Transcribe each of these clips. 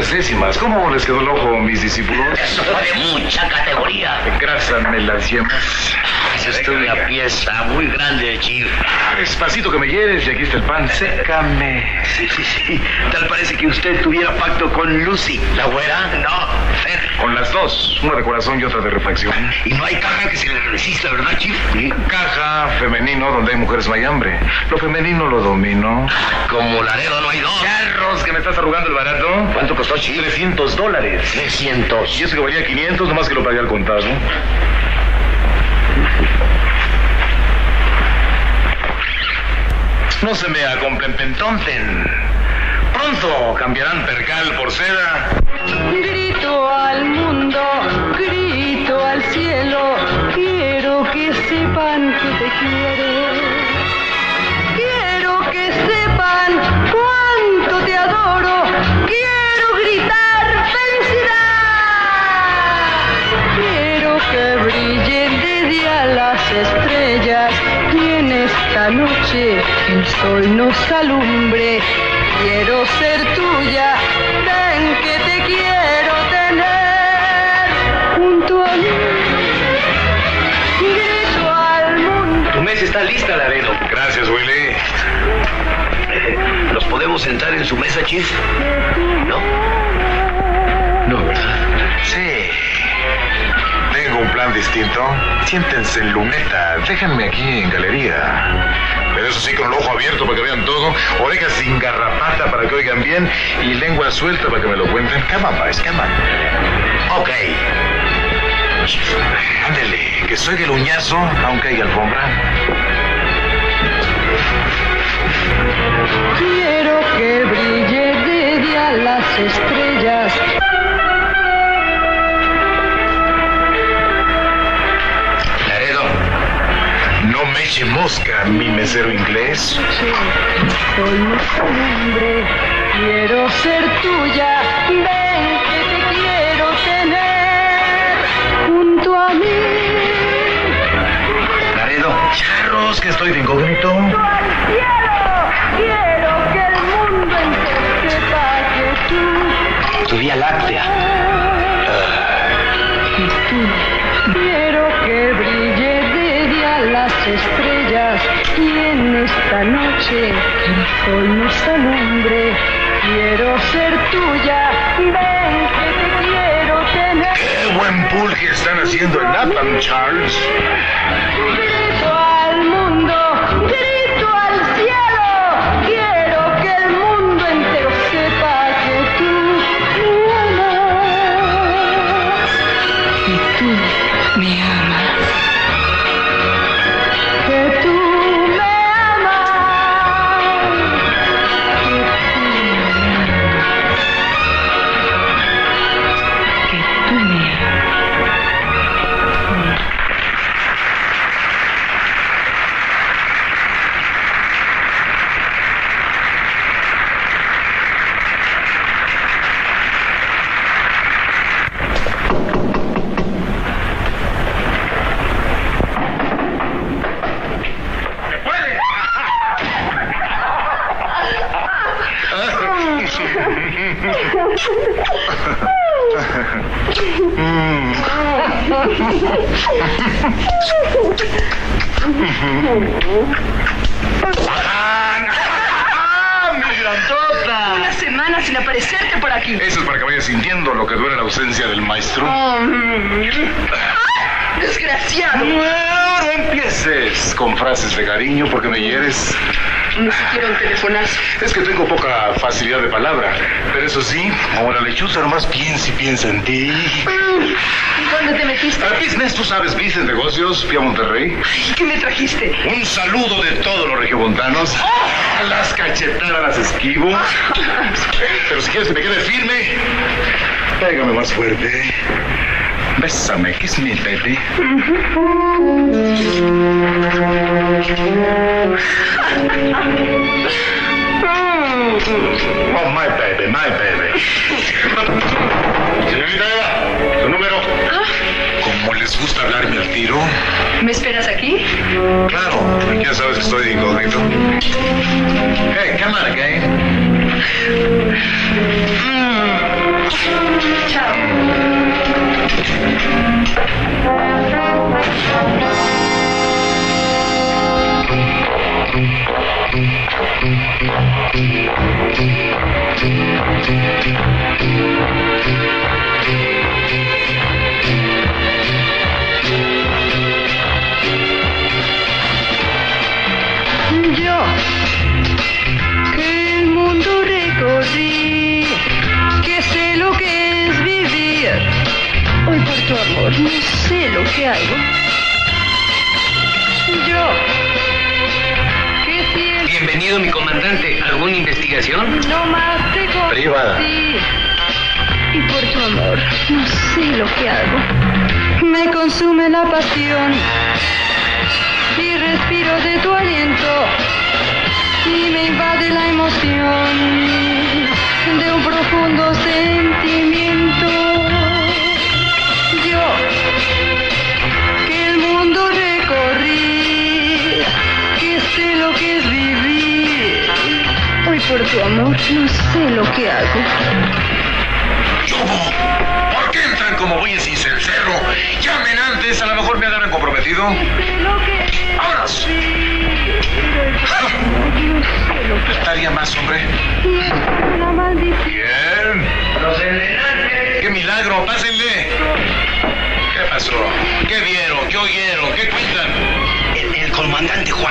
3 décimas. ¿Cómo les quedó el ojo, mis discípulos? Eso fue de mucha categoría. Engrásame las yemas. Es una pieza muy grande, Chief. Despacito que me hieres y aquí está el pan. Sécame. Sí. Tal parece que usted tuviera pacto con Lucy. ¿La güera? No, Fer. Con las dos, una de corazón y otra de refacción. Y no hay caja que se le resista, ¿verdad, Chief? ¿Sí? Caja femenino donde hay mujeres no hay hambre. Lo femenino lo domino. Como Laredo no hay dos. Charros, que me estás arrugando el barato. ¿Cuánto costó, Chief? $300. 300. Y eso que valía 500, nomás que lo pagué al contado. No se me acomplementonten. Pronto cambiarán percal por seda. Grito al mundo, grito al cielo, quiero que sepan que te quiero. Quiero que sepan cuánto te adoro. Quiero gritar felicidad. Quiero que brillen desde a las estrellas y en esta noche el sol nos alumbre. Quiero ser tuya, ven que te quiero tener junto a mí. Grito al mundo. Tu mesa está lista, Laredo. Gracias, Willy. ¿Nos podemos sentar en su mesa, Chief? ¿No? No, ¿verdad? Sí. Tengo un plan distinto. Siéntense en luneta. Déjenme aquí en galería. Pero eso sí, con el ojo abierto para que vean todo, orejas sin garrapata para que oigan bien y lengua suelta para que me lo cuenten. Come on, boys, come on. Ok. Ándele, que soy el uñazo, aunque haya alfombra. Quiero que brille desde a las estrellas. Laredo. No me eche mosca, mi mesero inglés. Soy nuestro hombre, quiero ser tuya, ven que te quiero tener junto a mí. Laredo. Charros, que estoy de incógnito. Quiero que el mundo entero sepa que tú, Tu Vía Láctea. quiero que brille desde a las estrellas y en esta noche el sol nos alumbre. Quiero ser tuya, ven que te quiero tener. ¡Qué buen pulque están haciendo en Napan, Charles! Grito al mundo, grito al cielo. Quiero que el mundo entero sepa que tú me amas. Y tú me amas. Que tú me amas. Que tú me amas. ¡Mi grandota! Una semana sin aparecerte por aquí. Eso es para que vayas sintiendo lo que duele la ausencia del maestro. Desgraciado. No empieces con frases de cariño porque me hieres. Ni siquiera un telefonazo. Es que tengo poca facilidad de palabra. Pero eso sí, ahora lechuza nomás piensa y piensa en ti. ¿Dónde te metiste? A business, tú sabes, business, negocios. Fui a Monterrey. Ay, ¿qué me trajiste? Un saludo de todos los regiomontanos. A las cachetadas las esquivo. Pero si quieres que me quede firme, pégame más fuerte. Bésame, kiss me, baby. Oh, my baby, my baby. Señorita Eva, su número. Como les gusta hablarme al tiro. ¿Me esperas aquí? Claro, ya sabes que estoy de incógnito. Hey, come on again. Yo, que el mundo recorrí, que sé lo que es vivir, hoy por tu amor no sé lo que hago. Yo, que siempre... Bienvenido, mi comandante. ¿Alguna investigación? No más te conocí. Privada. Y por tu amor no sé lo que hago. Me consume la pasión y respiro de tu aliento y me invade la emoción de un profundo sentimiento. Yo, que el mundo recorrí, que sé lo que es vivir, hoy por tu amor no sé lo que hago. ¿Cómo? ¿Por qué entran como bueyes sin cencerro? Llamen antes, a lo mejor me agarran comprometido. ¡Vámonos! Estaría más, hombre. Bien. Los envenenantes. ¡Qué milagro! ¡Pásenle! ¿Qué pasó? ¿Qué vieron? ¿Qué oyeron? ¿Qué cuentan? El comandante Juan.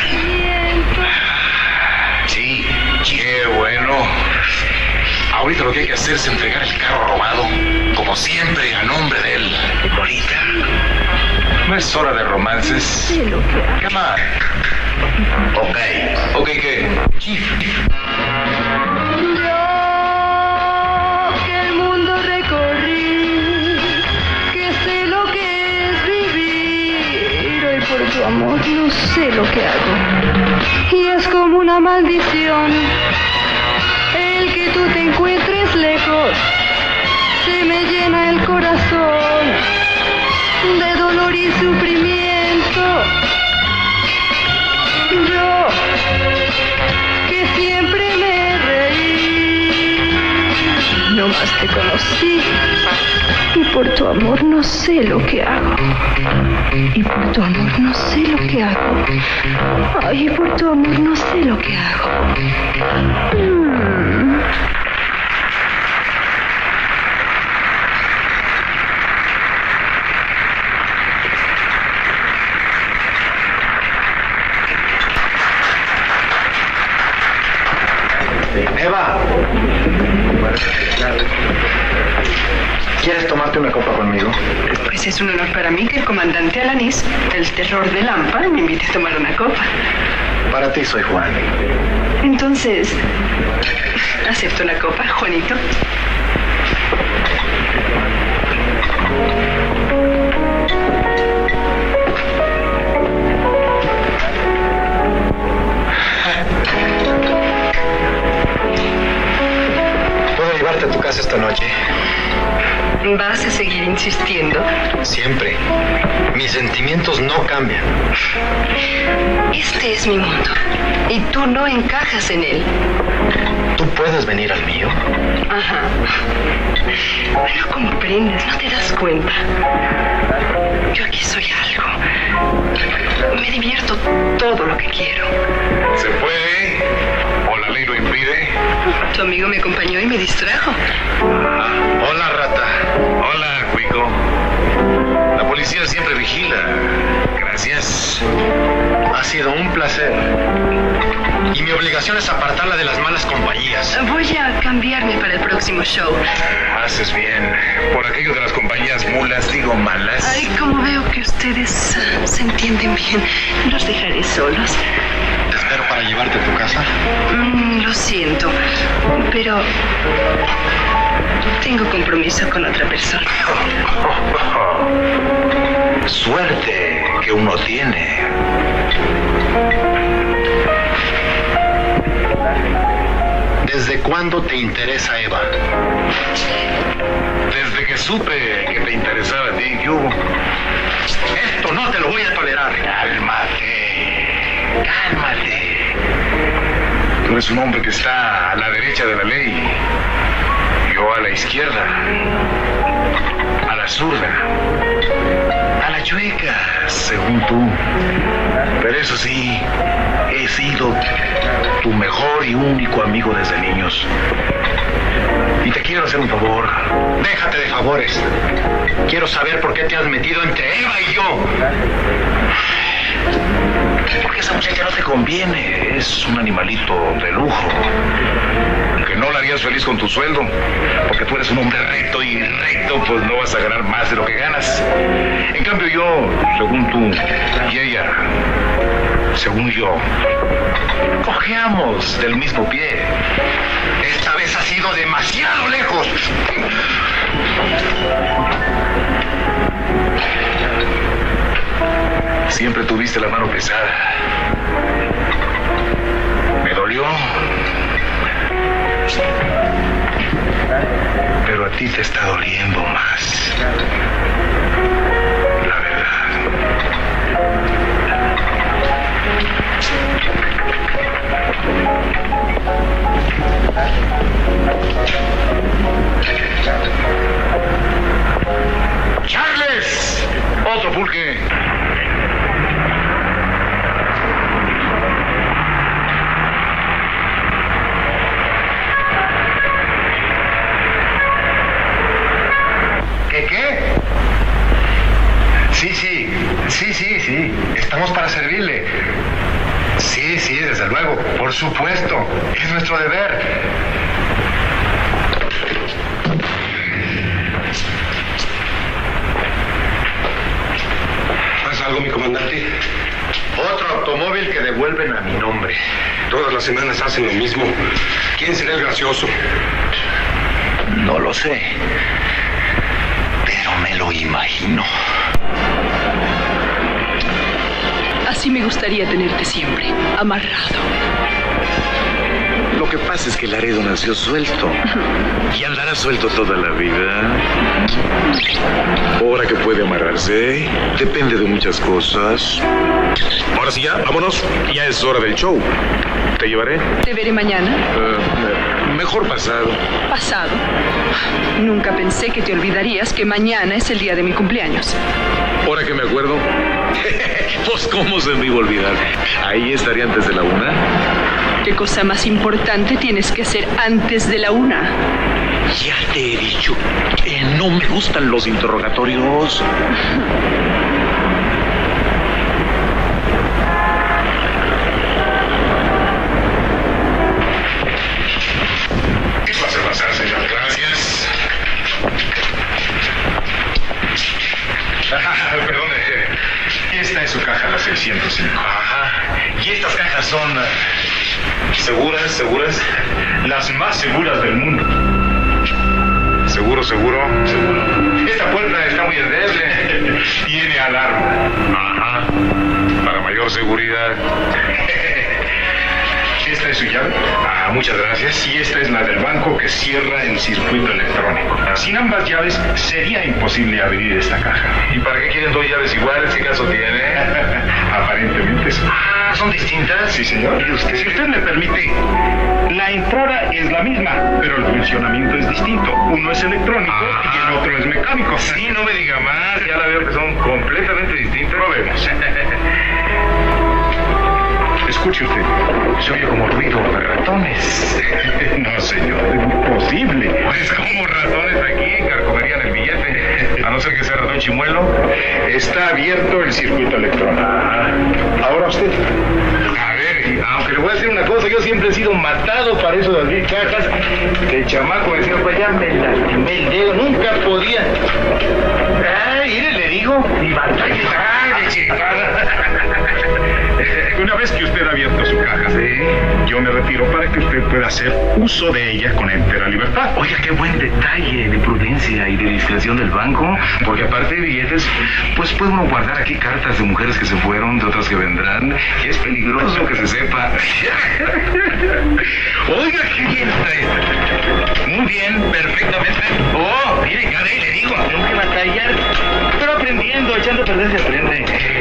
Sí, qué bueno. Ahorita lo que hay que hacer es entregar el carro robado, como siempre, a nombre de él. Ahorita. No es hora de romances. Come on. Ok. Ok, ¿qué? Yo, que el mundo recorrí, que sé lo que es vivir, hoy por tu amor no sé lo que hago. Y es como una maldición el que tú te encuentres lejos, se me llena el corazón de dolor y sufrimiento. Yo, que siempre me reí, no más te conocí y por tu amor no sé lo que hago. Y por tu amor no sé lo que hago. Ay, por tu amor no sé lo que hago. Eva, ¿quieres tomarte una copa conmigo? Pues es un honor para mí que el comandante Alanis, el terror de Lampa, me invite a tomar una copa. Para ti soy Juan. Entonces, ¿acepto la copa, Juanito? ¿Puedo llevarte a tu casa esta noche? ¿Vas a seguir insistiendo? Siempre. Mis sentimientos no cambian. Este es mi mundo y tú no encajas en él. ¿Tú puedes venir al mío? Ajá. No comprendes, no te das cuenta. Yo aquí soy algo. Me divierto todo lo que quiero. ¿Se puede? ¿O la ley lo impide? Tu amigo me acompañó y me distrajo. Hola, rata. Hola, Cuico. La policía siempre vigila. Gracias. Ha sido un placer. Y mi obligación es apartarla de las malas compañías. Voy a cambiarme para el próximo show. Haces bien. Por aquello de las compañías mulas, digo malas. Ay, como veo que ustedes se entienden bien, los dejaré solos. Te espero para llevarte a tu casa. Lo siento, pero tengo compromiso con otra persona. Suerte que uno tiene. ¿Desde cuándo te interesa Eva? Desde que supe que te interesaba a ti, ¿qué hubo? Esto no te lo voy a tolerar. Cálmate. Cálmate. Tú eres un hombre que está a la derecha de la ley. Yo a la izquierda. A la zurda. A la chueca, según tú. Pero eso sí, he sido tu mejor y único amigo desde niños. Y te quiero hacer un favor. Déjate de favores. Quiero saber por qué te has metido entre Eva y yo. Porque esa muchacha no te conviene. Es un animalito de lujo. Que no la harías feliz con tu sueldo. Porque tú eres un hombre recto y recto, pues no vas a ganar más de lo que ganas. En cambio yo, según tú y ella, según yo, cojeamos del mismo pie. Esta vez has ido demasiado lejos. Siempre tuviste la mano pesada. Me dolió. Pero a ti te está doliendo más. La verdad. ¡Charles! Otro pulque. ¿Qué? Sí. Estamos para servirle. Sí, desde luego. Por supuesto. Es nuestro deber. ¿Pasa algo, mi comandante? Otro automóvil que devuelven a mi nombre. Todas las semanas hacen lo mismo. ¿Quién será el gracioso? No lo sé. Pero me lo imagino. Así me gustaría tenerte siempre, amarrado. Lo que pasa es que Laredo nació suelto. Y andará suelto toda la vida. Ahora que puede amarrarse, depende de muchas cosas. Ahora sí ya, vámonos. Ya es hora del show. ¿Te llevaré? Te veré mañana. Mejor pasado. Pasado. Nunca pensé que te olvidarías que mañana es el día de mi cumpleaños. Ahora que me acuerdo. Pues cómo se me iba a olvidar. Ahí estaré antes de la 1. ¿Qué cosa más importante tienes que hacer antes de la 1? Ya te he dicho que no me gustan los interrogatorios. ¿Qué pasa, señor? Gracias. Perdone, esta es su caja, la 605. Ajá. Y estas cajas son seguras. Las más seguras del mundo. Seguro. Esta puerta está muy endeble. Tiene alarma. Ajá. Para mayor seguridad. Esta es su llave. Muchas gracias. Y esta es la del banco que cierra el circuito electrónico. Sin ambas llaves sería imposible abrir esta caja. ¿Y para qué quieren 2 llaves iguales? ¿Qué caso tiene? Aparentemente sí. ¿Son distintas? Sí, señor. ¿Y usted? Si usted me permite, la entrada es la misma, pero el funcionamiento es distinto. Uno es electrónico y el otro es mecánico. Sí, no me diga más. Ya la veo que son completamente distintas. Probemos. Escuche usted. Se oye como ruido de ratones. No, señor, es imposible. Pues como ratones aquí carcomerían el billete. A no ser que sea ratón chimuelo. Está abierto el circuito electrónico. Ahora usted. A ver, aunque le voy a decir una cosa, yo siempre he sido matado para eso de abrir cajas. El chamaco decía, pues ya me lastimé el dedo, nunca podía. Mire, le digo, mi batalla de chingada. Una vez que usted ha abierto su caja, yo me retiro para que usted pueda hacer uso de ella con entera libertad. Oiga, qué buen detalle de prudencia y de discreción del banco, porque aparte de billetes, pues puede uno guardar aquí cartas de mujeres que se fueron, de otras que vendrán, y es peligroso que se sepa. Oiga, qué bien está esta. Muy bien, perfectamente. Oh, mire, ya le digo, tengo que batallar, pero aprendiendo, echando a perder se aprende.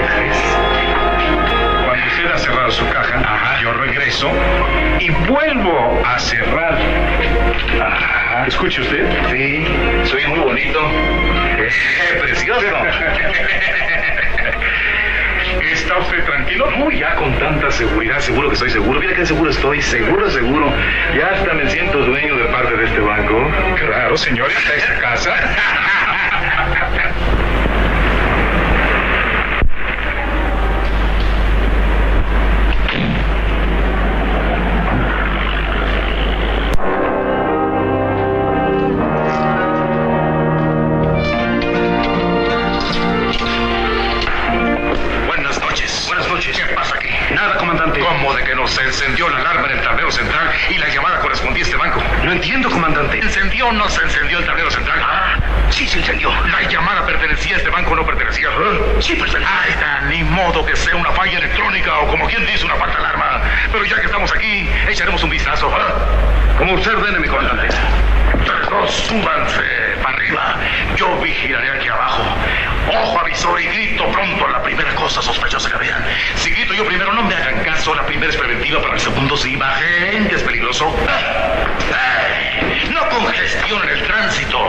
Cuando usted ha cerrado su caja, yo regreso y vuelvo a cerrar. ¿Escuche usted? Sí, soy muy bonito. Precioso. ¿Está usted tranquilo? No, ya con tanta seguridad, seguro que estoy seguro. Mira qué seguro estoy, seguro. Ya hasta me siento dueño de parte de este banco. Claro, señorita, esta casa. Se encendió la alarma en el tablero central y la llamada correspondía a este banco. No entiendo, comandante. ¿Se encendió o no se encendió el tablero central? Sí, se encendió. ¿La llamada pertenecía a este banco o no pertenecía? Sí, pertenecía. Ay, ni modo que sea una falla electrónica o como quien dice una falta de alarma. Pero ya que estamos aquí, echaremos un vistazo. Como usted ordene, mi comandante. Ustedes dos, súbanse para arriba. Yo vigilaré aquí abajo. Ojo avisor y grito pronto a la primera cosa sospechosa que vean. Si grito yo primero, no me hagan caso. La primera es preventiva, para el segundo sí. Bajen, que es peligroso. No congestionen el tránsito.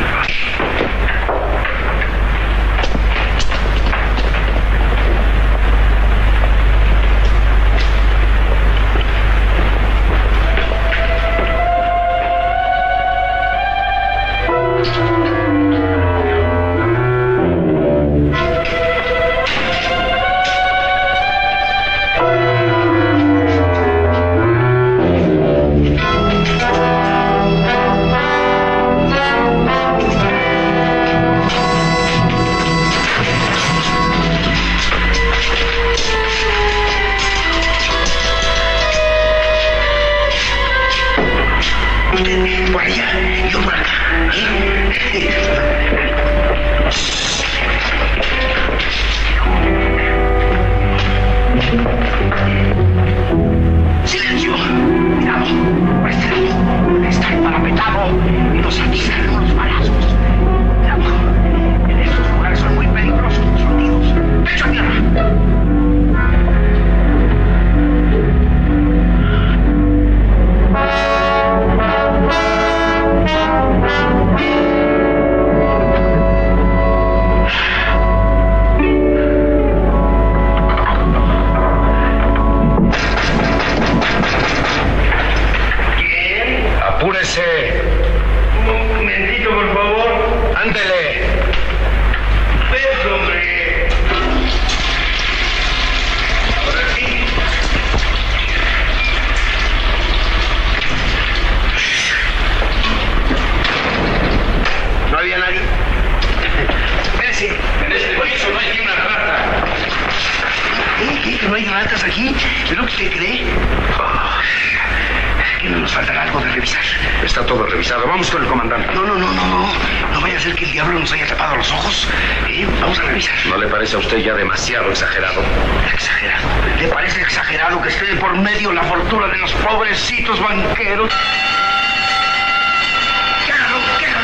Por allá, yo por acá. Silencio. Cuidado. Por este lado. Está el parapetado y nos atizan unos balazos. Cuidado. En estos lugares son muy peligrosos los bandidos. ¡Pecho a tierra! ¡Apúrese! Un momentito, por favor. ¡Ándele! ¡Ves, hombre! Ahora sí. ¿No había nadie? Espérese. En este piso no hay ni una rata. ¿Qué? ¿No hay ratas aquí? ¿Es lo que usted cree? ¿Que no nos faltará algo de revisar? Está todo revisado. Vamos con el comandante. No. No vaya a ser que el diablo nos haya tapado los ojos. Vamos a revisar. ¿No le parece a usted ya demasiado exagerado? ¿Exagerado? ¿Le parece exagerado que esté por medio la fortuna de los pobrecitos banqueros? ¡Quédalo!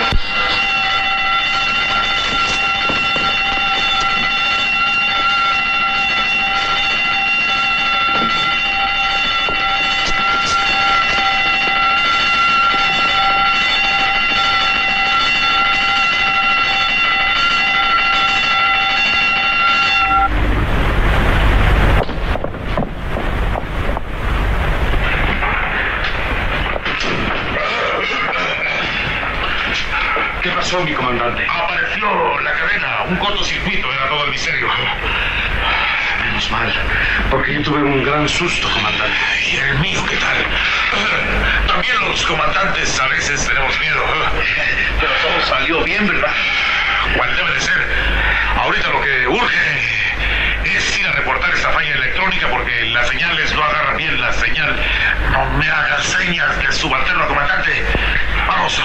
¿Qué pasó, mi comandante? Apareció la cadena, un cortocircuito, era todo el misterio. Menos mal, porque yo tuve un gran susto, comandante. ¿Y el mío qué tal? También los comandantes a veces tenemos miedo. Pero todo salió bien, ¿verdad? ¿Cuál debe de ser? Ahorita lo que urge es ir a reportar esta falla electrónica porque las señales no agarran bien la señal. No me hagan señas de subalterno, comandante. Vamos.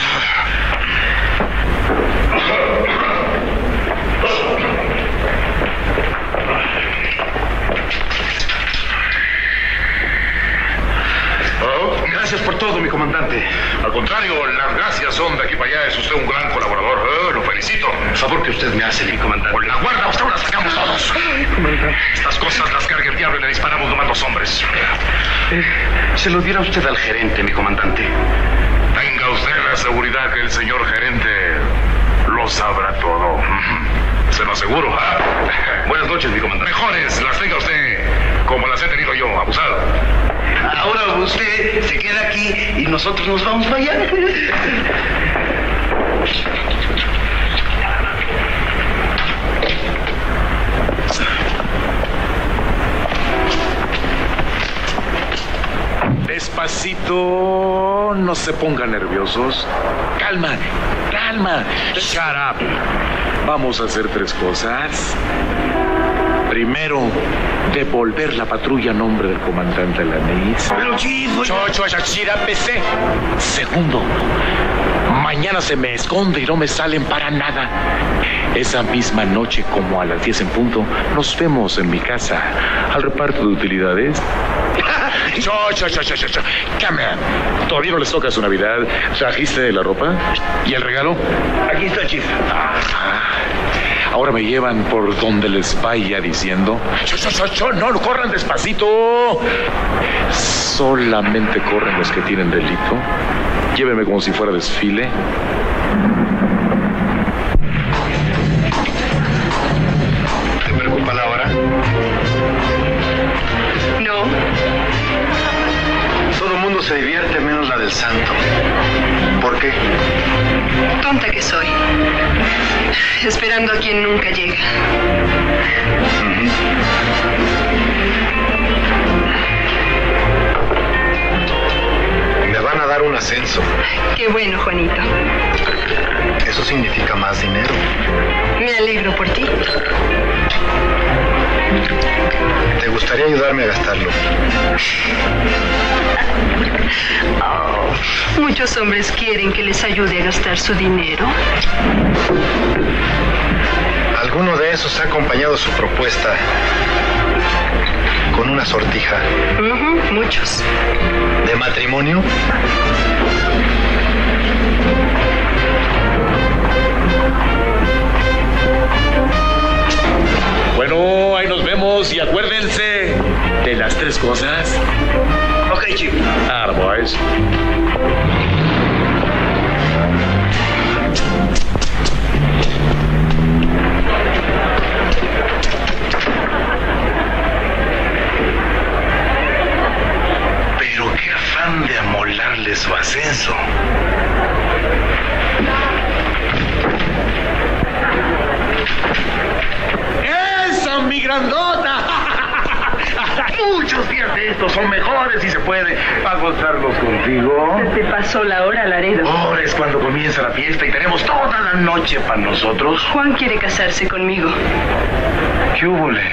Gracias por todo, mi comandante. Al contrario, las gracias son de aquí para allá. Es usted un gran colaborador. Lo felicito. El favor que usted me hace, mi comandante. Por la guarda, usted la sacamos todos. Ay, comandante. Estas cosas las carga el diablo y le disparamos nomás los hombres. Se lo diera usted al gerente, mi comandante. Tenga usted la seguridad que el señor gerente lo sabrá todo. se lo aseguro. ¿Ah? Buenas noches, mi comandante. Mejores las tenga usted como las he tenido yo, abusado. Ahora usted se queda aquí y nosotros nos vamos para allá. Despacito, no se pongan nerviosos. Calma, calma. Shut up. Vamos a hacer 3 cosas. Primero, devolver la patrulla a nombre del comandante Alanis. Pero chico, PC. Segundo, mañana se me esconde y no me salen para nada. Esa misma noche, como a las 10 en punto, nos vemos en mi casa al reparto de utilidades. Come on. ¿Todavía no les toca su Navidad? ¿Trajiste la ropa? ¿Y el regalo? aquí está, chief. Ahora me llevan por donde les vaya diciendo. No corran despacito. Solamente corren los que tienen delito. Llévenme como si fuera desfile. ¿Te preocupa la hora? No, Todo el mundo se divierte menos la del santo. ¿Por qué? tonta que soy. Esperando a quien nunca llega. Me van a dar un ascenso. Qué bueno, Juanito. Eso significa más dinero. Me alegro por ti. ¿Te gustaría ayudarme a gastarlo? Muchos hombres quieren que les ayude a gastar su dinero. ¿Alguno de esos ha acompañado su propuesta con una sortija Muchos. de matrimonio? Bueno, ahí nos vemos y acuérdense de las 3 cosas. Ok, chief. Boys. Pero qué afán de amolarle su ascenso. ¡Esa, mi grandota! Muchos días de estos son mejores si se puede. ¿Vas a gozarlos contigo? Se te pasó la hora, Laredo. Ahora es cuando comienza la fiesta y tenemos toda la noche para nosotros. Juan quiere casarse conmigo. ¿Qué húbole?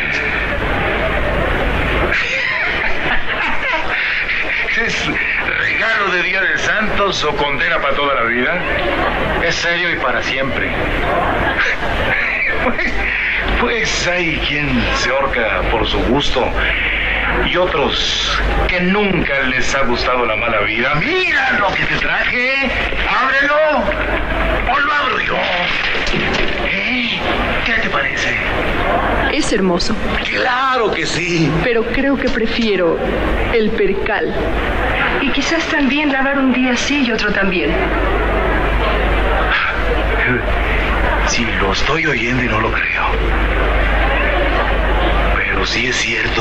¿Es regalo de Día de Santos o condena para toda la vida? Es serio y para siempre. Pues hay quien se ahorca por su gusto y otros que nunca les ha gustado la mala vida. ¡Mira lo que te traje! ¡Ábrelo! ¡O lo abro yo! ¿Qué te parece? Es hermoso, ¡Claro que sí! pero creo que prefiero el percal. Y quizás también lavar un día sí y otro también. Si lo estoy oyendo y no lo creo. Pero sí es cierto.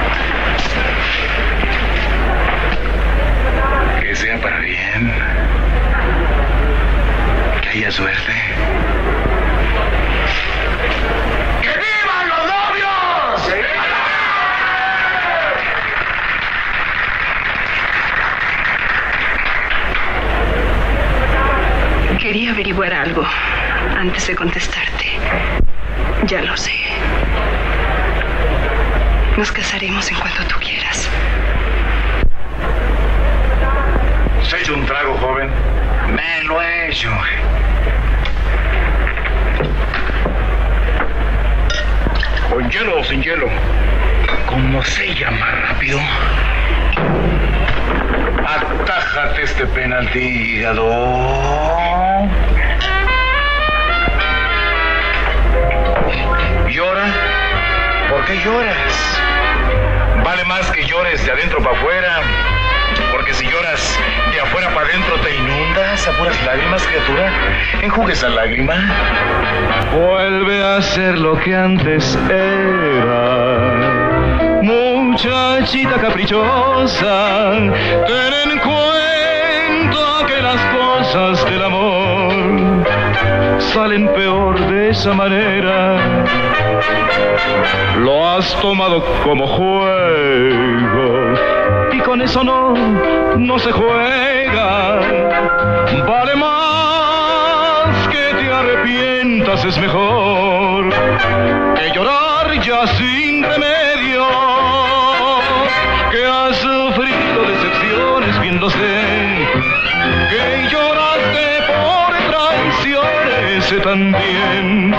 Que sea para bien. Que haya suerte. ¡Que vivan los novios! Quería averiguar algo antes de contestarte. Ya lo sé. Nos casaremos en cuanto tú quieras. ¿Se ha hecho un trago, joven? Me lo he hecho. ¿Con hielo o sin hielo? ¿Cómo se llama rápido? Atájate este penalti, hígado. ¿Llora? ¿Por qué lloras? Vale más que llores de adentro para afuera, porque si lloras de afuera para adentro te inundas. a puras lágrimas, criatura? Enjugue esa lágrima. Vuelve a ser lo que antes era, muchachita caprichosa. Ten en cuenta que las cosas del amor salen peor de esa manera. Lo has tomado como juego y con eso no se juega. Vale más que te arrepientas, es mejor que llorar ya sin remedio. Que has sufrido decepciones, bien lo sé, que lloraste por traiciones también.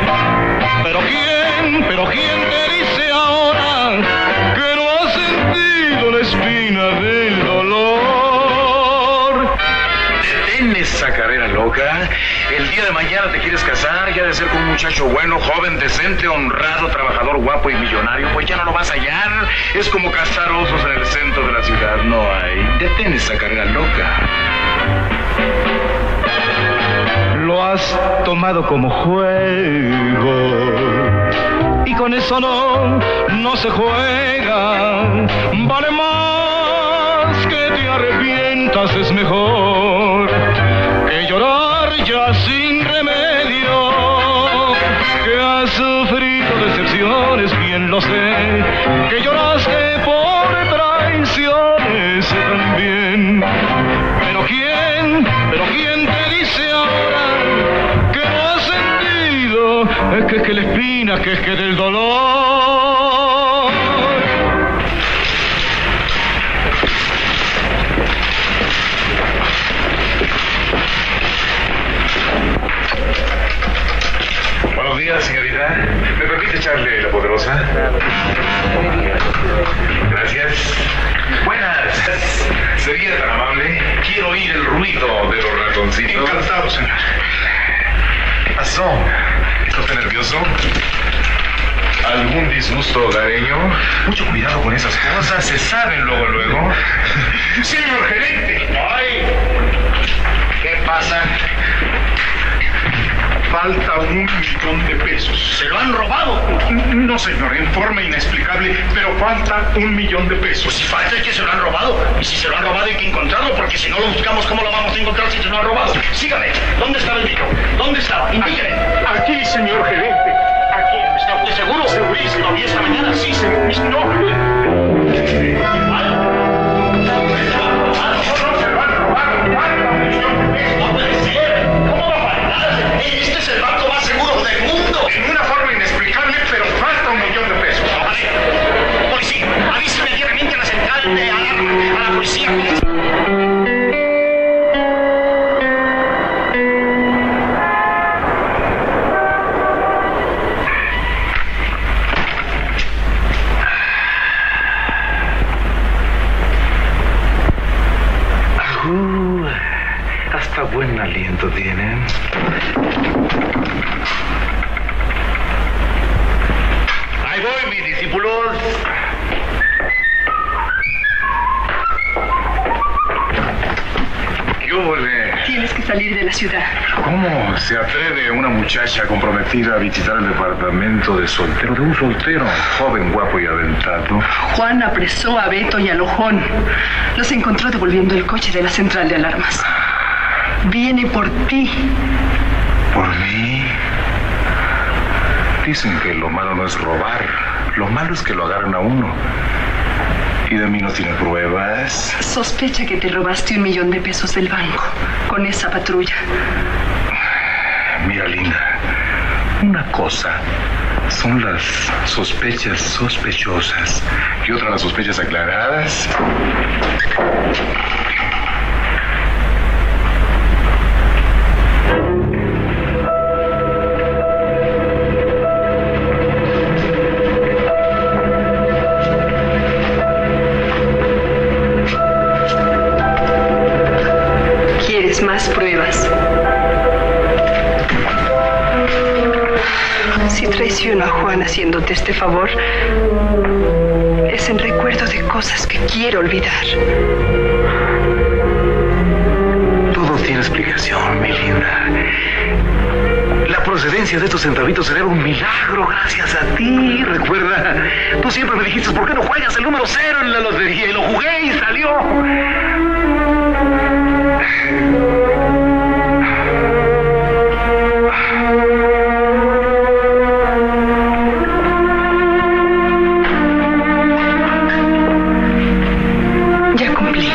Pero quién te dice ahora que no has sentido la espina del dolor? Detén esa carrera loca. El día de mañana te quieres casar, ya de ser con un muchacho bueno, joven, decente, honrado, trabajador, guapo y millonario, pues ya no lo vas a hallar. Es como cazar osos en el centro de la ciudad, no hay. Detén esa carrera loca. Lo has tomado como juego y con eso no se juega. Vale más que te arrepientas, es mejor que llorar ya sin remedio. Que has sufrido decepciones, bien lo sé, que lloraste por traiciones también. Pero quién te dice ahora que no has sentido que la espina, que del dolor? Buenos días, señorita. ¿Me permite echarle la poderosa? Gracias. Buenas. ¿Sería tan amable? Quiero oír el ruido de los ratoncitos. Encantado, señor. ¿Qué pasó? ¿Está usted nervioso? ¿Algún disgusto hogareño? Mucho cuidado con esas cosas, se saben luego. Señor gerente. ¡Ay! ¿Qué pasa? Falta $1 millón. ¿Se lo han robado? No, señor, en forma inexplicable, pero falta $1 millón. Pues si falta es que se lo han robado. Y si se lo han robado hay que encontrarlo, porque si no lo buscamos, ¿cómo lo vamos a encontrar si se lo han robado? Sígame. ¿Dónde estaba el micro? ¿Dónde estaba? Indíqueme. Aquí, señor gerente. Aquí. ¿Está usted seguro? Segurísimo. ¿Lo vi esta mañana? Sí, señor. No. No puede ser. ¿Cómo va a faltar? Este es el banco más seguro del mundo. En una forma inexplicable, pero falta $1 millón. Vale. Policía, avise inmediatamente a la central de alarma, a la policía. Hasta buen aliento tienen. Ahí voy, mis discípulos. ¿Qué huele? Tienes que salir de la ciudad. ¿Cómo se atreve una muchacha comprometida a visitar el departamento de un soltero, joven, guapo y aventado? Juan apresó a Beto y a Lojón. Los encontró devolviendo el coche de la central de alarmas. Viene por ti. ¿Por mí? Dicen que lo malo no es robar. Lo malo es que lo agarren a uno. ¿Y de mí no tiene pruebas? Sospecha que te robaste $1 millón del banco con esa patrulla. Mira, linda, una cosa son las sospechas sospechosas y otra las sospechas aclaradas. Más pruebas. Si traiciono a Juan haciéndote este favor, es en recuerdo de cosas que quiero olvidar. Todo tiene explicación. Laura. La procedencia de estos centavitos será un milagro gracias a ti. Recuerda, tú siempre me dijiste, ¿por qué no juegas el número 0 en la lotería? Y lo jugué y salió. Ya cumplí.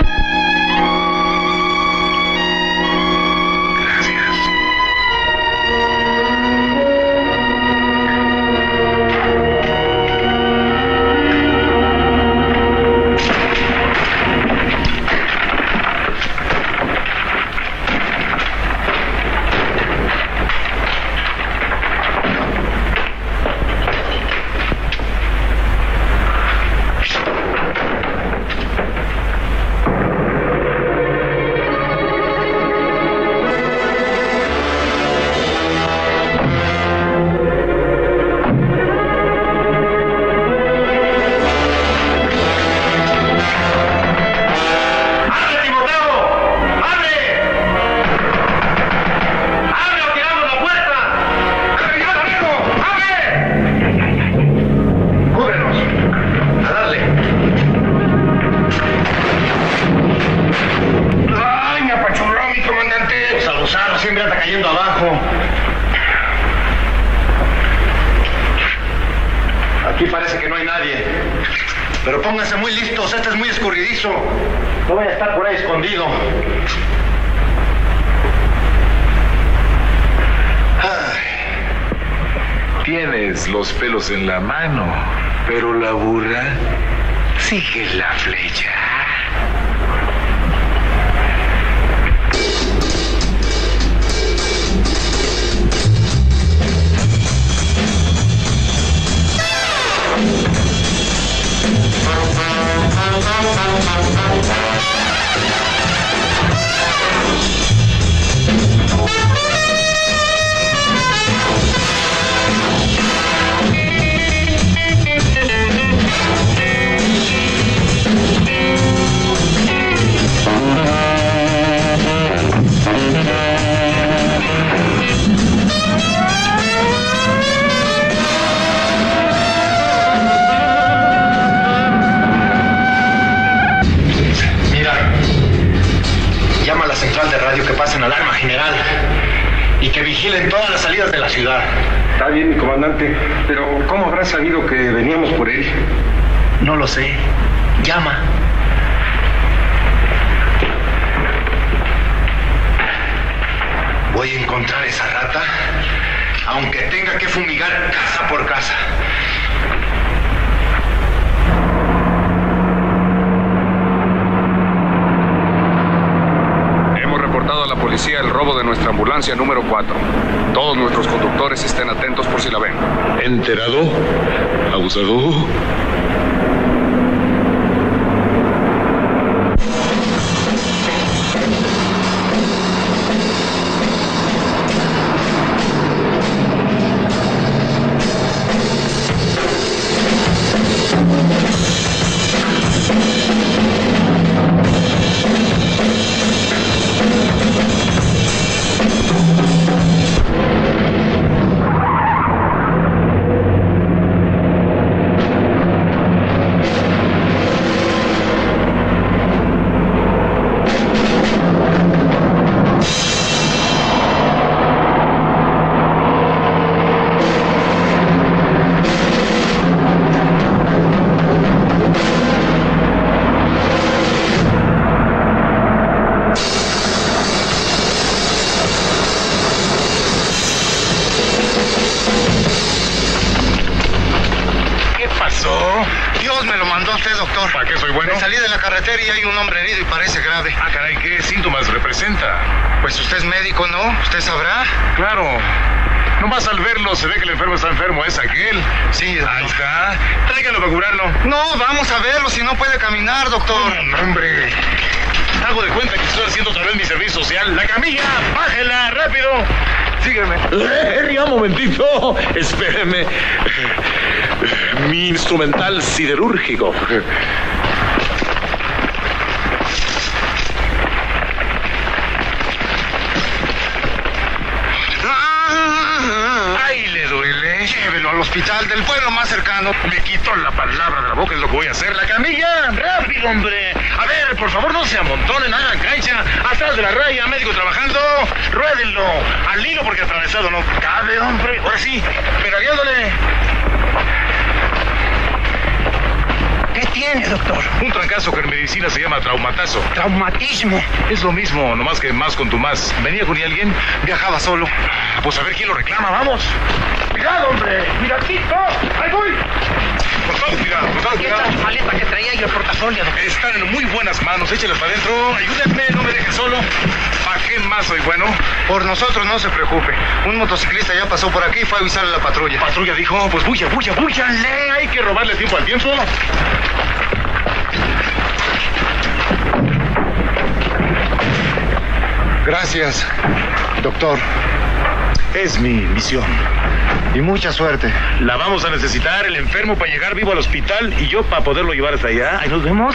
Siempre anda cayendo abajo. Aquí parece que no hay nadie. Pero pónganse muy listos, este es muy escurridizo. No vaya a estar por ahí escondido. Tienes los pelos en la mano, pero la burra sigue la flecha. Llama a la central de radio que pasen alarma general y que vigilen todas las salidas de la ciudad. Está bien, mi comandante, pero ¿cómo habrá sabido que veníamos por él? No lo sé. Llama. Voy a encontrar esa rata, aunque tenga que fumigar casa por casa. A la policía el robo de nuestra ambulancia número 4. Todos nuestros conductores estén atentos por si la ven. ¿Enterado? ¿Abusado? Dios me lo mandó a usted, doctor. ¿Para qué soy bueno? Salí de la carretera y hay un hombre herido y parece grave. Ah, caray, ¿qué síntomas representa? Pues usted es médico, ¿no? ¿Usted sabrá? Claro. Nomás al verlo se ve que el enfermo está enfermo, ¿es aquel? Sí, doctor. Ahí está. Tráigalo para curarlo. No, vamos a verlo, si no puede caminar, doctor. Hombre. Hago de cuenta que estoy haciendo otra vez mi servicio social. ¡La camilla! ¡Bájela! ¡Rápido! Sígueme. Ya, un momentito. Espéreme. Mi instrumental siderúrgico. hospital del pueblo más cercano. Me quito la palabra de la boca, es lo que voy a hacer. ¡La camilla! ¡Rápido, hombre! A ver, por favor, no se amontonen, hagan cancha. Atrás de la raya, médico trabajando. Ruédenlo. Al hilo porque atravesado no cabe, hombre. Ahora sí, pedaleándole. ¿Qué tiene, doctor? Un trancazo que en medicina se llama traumatazo. Traumatismo. Es lo mismo, nomás que más con tu más. ¿Venía con alguien? Viajaba solo. Pues a ver quién lo reclama, vamos. ¡Cuidado, hombre! ¡Miradito! ¡Ahí voy! Con todo cuidado, con todo cuidado. ¿Qué tal la maleta que traía y el portafolio, doctor? Están en muy buenas manos, échelas para adentro. Ayúdenme, no me dejen solo. ¿Para qué más soy bueno? Por nosotros no se preocupe. Un motociclista ya pasó por aquí y fue a avisarle a la patrulla. ¿Patrulla dijo? Pues búyanle. Hay que robarle tiempo al tiempo. Gracias, doctor. Es mi misión. Y mucha suerte. La vamos a necesitar, el enfermo para llegar vivo al hospital y yo para poderlo llevar hasta allá. Ahí nos vemos.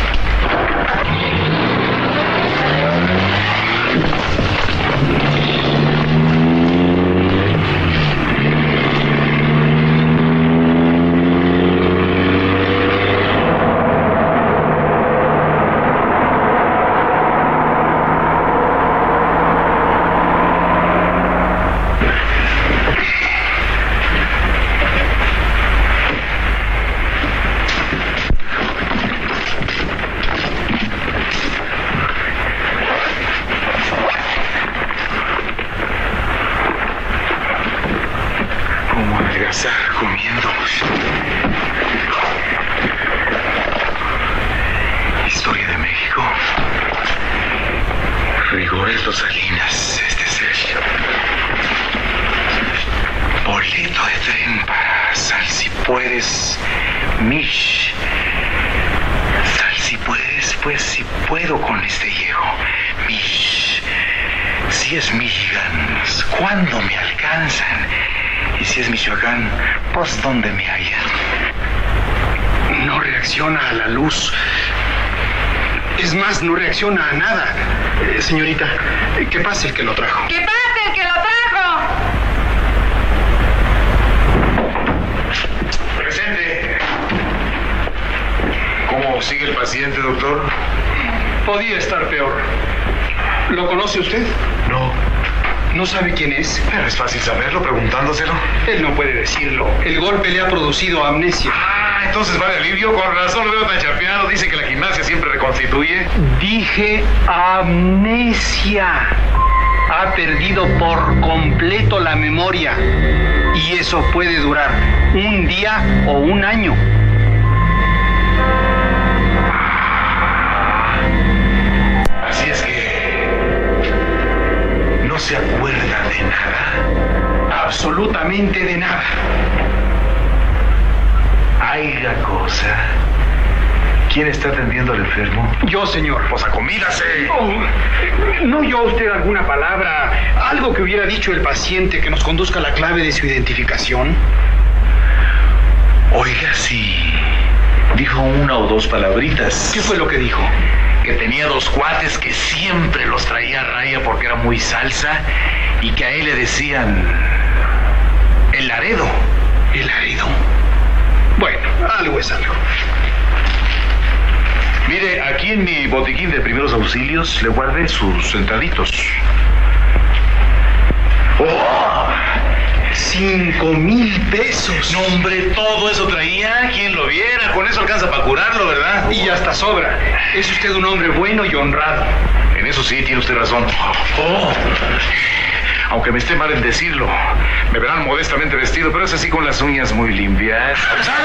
Comiendo. Historia de México. Rigoberto Salinas, este es él. Boleto de tren para Sal si puedes, Mish. Sal si puedes, pues si puedo con este viejo. Mish. Si es Michigan, ¿cuándo me alcanzan? Y si es Michoacán, pues ¿dónde me hallan? No reacciona a la luz. Es más, no reacciona a nada. Señorita, ¿qué pasa el que lo trajo? ¡Que pase el que lo trajo! Presente. ¿Cómo sigue el paciente, doctor? Podía estar peor. ¿Lo conoce usted? No. ¿No sabe quién es? Pero es fácil saberlo preguntándoselo. Él no puede decirlo. El golpe le ha producido amnesia. Ah, entonces va de alivio. Con razón lo veo tan chapeado. Dice que la gimnasia siempre reconstituye. Dije amnesia. Ha perdido por completo la memoria. Y eso puede durar un día o un año. Así es que no se acuerda de nada. Absolutamente de nada. Haiga cosa. ¿Quién está atendiendo al enfermo? Yo, señor. Pues acomídase. Oh, ¿no oyó usted alguna palabra, algo que hubiera dicho el paciente que nos conduzca a la clave de su identificación? Oiga, sí. Dijo una o dos palabritas. ¿Qué fue lo que dijo? Que tenía dos cuates que siempre los traía a raya porque era muy salsa y que a él le decían el Laredo. ¿El Laredo? Bueno, algo es algo. Mire, aquí en mi botiquín de primeros auxilios le guardé sus centaditos. ¡Oh! 5,000 pesos. No, hombre, todo eso traía. ¿Quién lo viera? Con eso alcanza para curarlo, ¿verdad? Y hasta sobra. Es usted un hombre bueno y honrado. En eso sí, tiene usted razón. Oh. Aunque me esté mal en decirlo, me verán modestamente vestido, pero es así con las uñas muy limpias.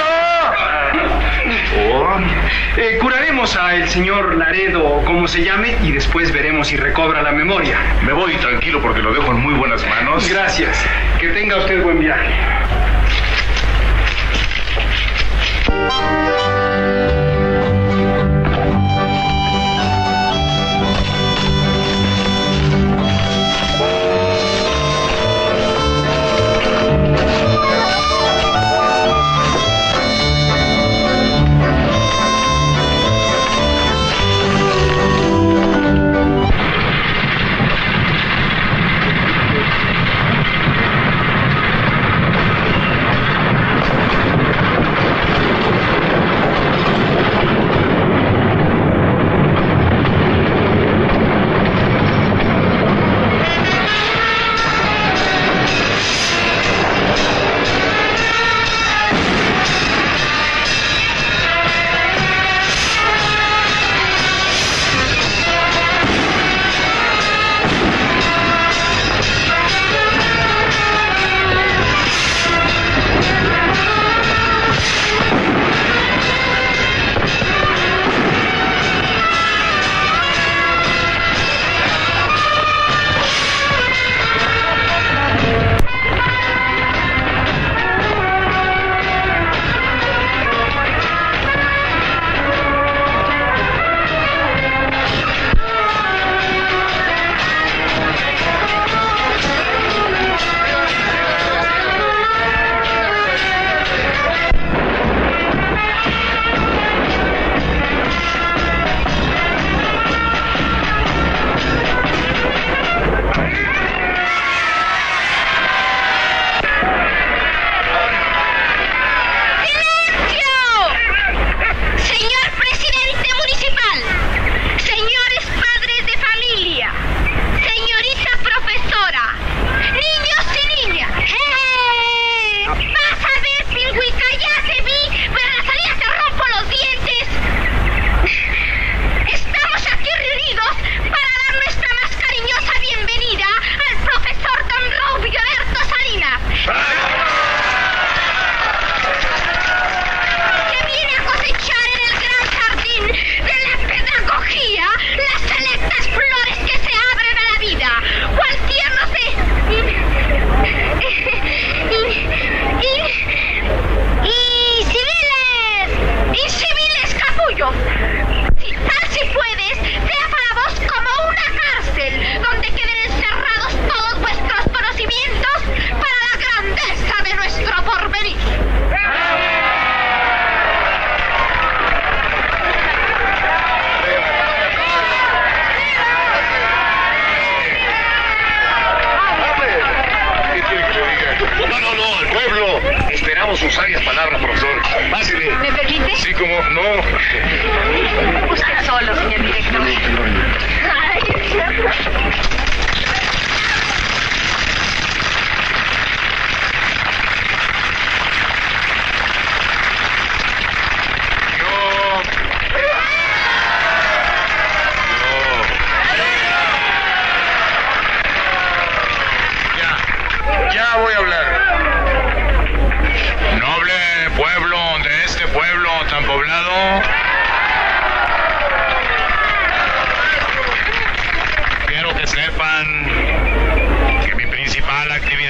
Oh. Curaremos al señor Laredo, como se llame, y después veremos si recobra la memoria. Me voy tranquilo porque lo dejo en muy buenas manos. Gracias. Que tenga usted buen viaje.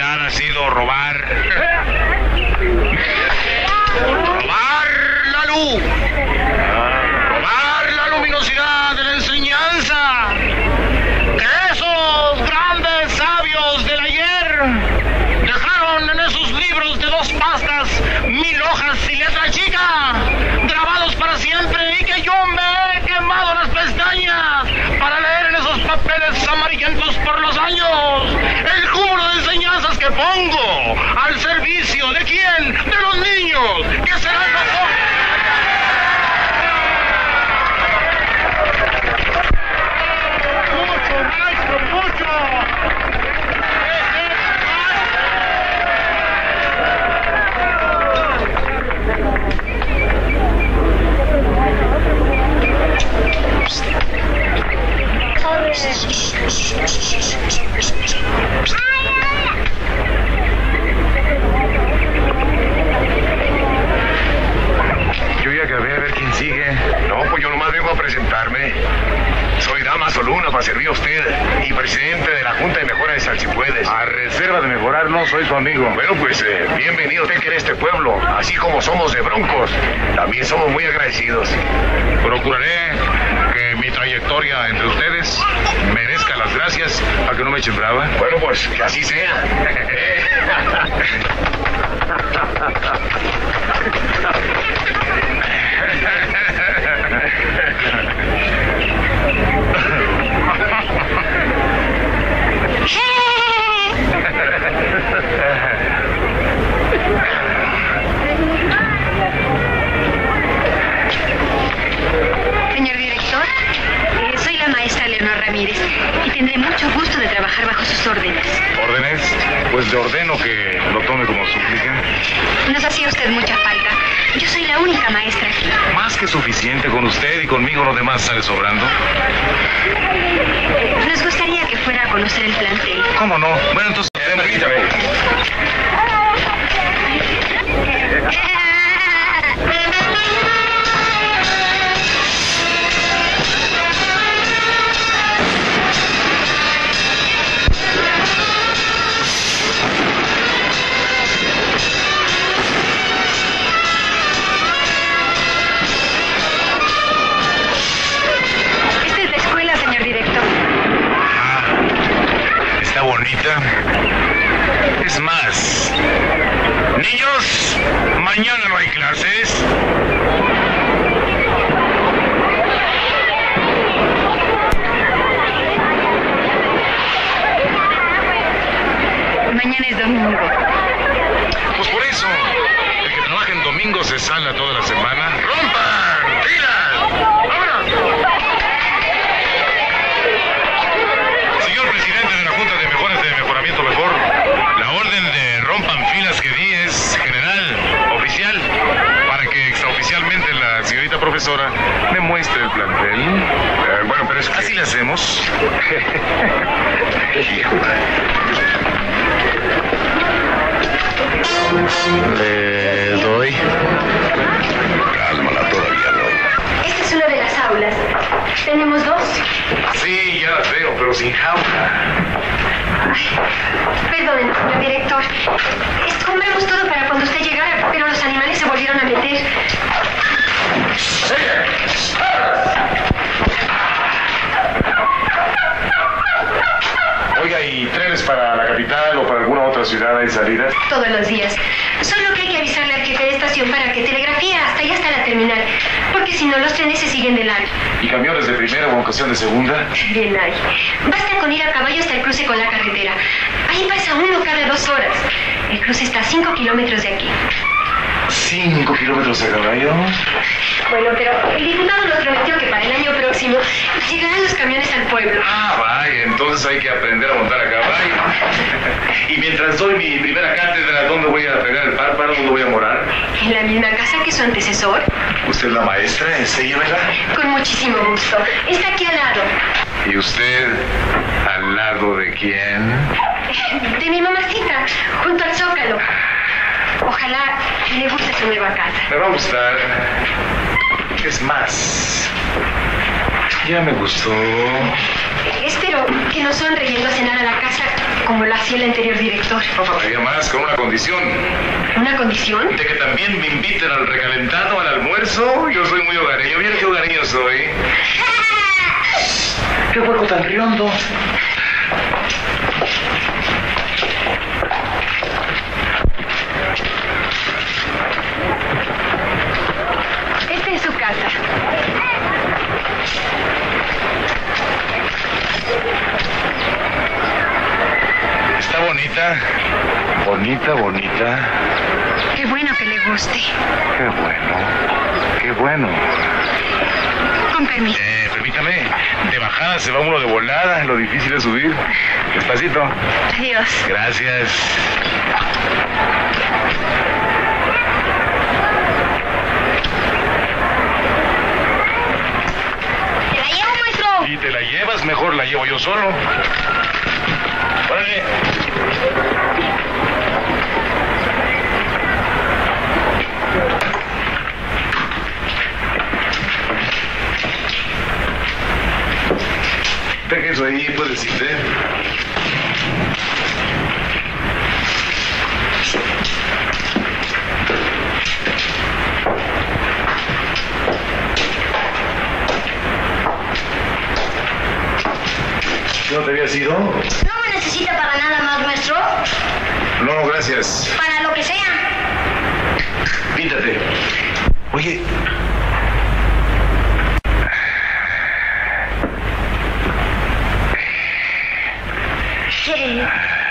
verdad ha sido robar. Robar la luz. Robar la luminosidad de la enseñanza. Que esos grandes sabios del ayer dejaron en esos libros de 2 pastas, 1000 hojas y letra chica, grabados para siempre, y que yo me he quemado las pestañas para leer en esos papeles amarillentos por los años el cúmulo de enseñanzas que pongo al servicio de quién, de los niños, que serán los jóvenes. Mucho, maestro, mucho. Yo ya acabé, a ver quién sigue. No, pues yo nomás vengo a presentarme. Soy Damaso Luna para servir a usted y presidente de la Junta de Mejora de Salchipuedes. A reserva de mejorar, no soy su amigo. Bueno, pues bienvenido usted que en este pueblo, así como somos de Broncos, también somos muy agradecidos. Procuraré que mi trayectoria entre ustedes merezca las gracias, a que no me echen brava. Bueno, pues que así sea. Señor director, soy la maestra Leonor Ramírez y tendré mucho gusto de trabajar bajo sus órdenes. ¿Órdenes? Pues le ordeno que lo tome como súplica. Nos hacía usted mucha falta. Yo soy la única maestra aquí. Más que suficiente con usted, y conmigo lo demás sale sobrando. Nos gustaría que fuera a conocer el plantel. ¿Cómo no? Bueno, entonces, permítame. Esta es la escuela, señor director. Está bonita. Es más, niños, mañana no hay clases. Mañana es domingo. Pues por eso, el que trabaja en domingo se sala toda la semana. ¡Rompan! ¡Filas! ¡Vámonos! Señor presidente de la Junta de Mejoras de Mejoramiento Mejor, la orden de rompan filas que di es general, oficial, para que extraoficialmente la señorita profesora me muestre el plantel. Bueno, pero es que... Así le hacemos. Le doy. Cálmala, todavía no. Esta es una de las aulas. Tenemos 2. Sí, ya las veo, pero sin jaula. Perdón, señor director. Compramos todo para cuando usted llegara, pero los animales se volvieron a meter. Oiga, ¿y trenes para la capital o para alguna otra ciudad hay salidas? Todos los días. Solo que hay que avisarle al jefe de estación para que telegrafíe hasta allá, hasta la terminal. Porque si no, los trenes se siguen de largo. ¿Y camiones de primera o en ocasión de segunda? Bien hay. Basta con ir a caballo hasta el cruce con la carretera. Ahí pasa uno cada 2 horas. El cruce está a 5 kilómetros de aquí. 5 kilómetros a caballo. Bueno, pero el diputado nos prometió que para el año próximo llegarán los camiones al pueblo. Ah, vaya, entonces hay que aprender a montar a caballo. Y mientras doy mi primera cátedra, ¿dónde voy a pegar el párpado? ¿Dónde voy a morar? En la misma casa que su antecesor. ¿Usted es la maestra? Enséñamela. Con muchísimo gusto. Está aquí al lado. ¿Y usted al lado de quién? De mi mamacita, junto al Zócalo. Ojalá le guste su nueva casa. Me va a gustar. Es más, ya me gustó. Espero que nos honre yendo a cenar a la casa como lo hacía el anterior director. No faltaría más, con una condición. ¿Una condición? De que también me inviten al recalentado, al almuerzo. Yo soy muy hogareño. Mira qué hogareño soy. ¡Qué hueco tan riondo! Esta es su casa. Está bonita. Bonita, bonita. Qué bueno que le guste. Qué bueno. Qué bueno. Con permiso. Permítame. De bajada se va uno de volada. Lo difícil es subir. Despacito. Adiós. Gracias. ¿Te la llevo, maestro? Y te la llevas, mejor la llevo yo solo. ¡Órale! Deja eso ahí, puedes irte. ¿No te habías ido? ¿No me necesita para nada más, maestro? No, gracias. Para lo que sea. Píntate. Oye. ¿Qué?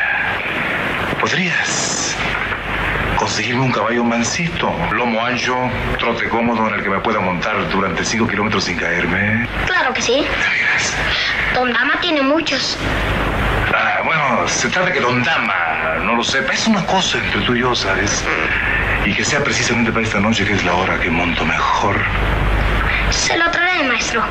¿Podrías conseguirme un caballo mansito, lomo ancho, trote cómodo en el que me pueda montar durante 5 kilómetros sin caerme? Claro que sí. ¿De veras? Don Dama tiene muchos. Bueno, se trata de que Don Dama no lo sepa. Es una cosa entre tú y yo, ¿sabes? Y que sea precisamente para esta noche que es la hora que monto mejor. Se lo traeré, maestro.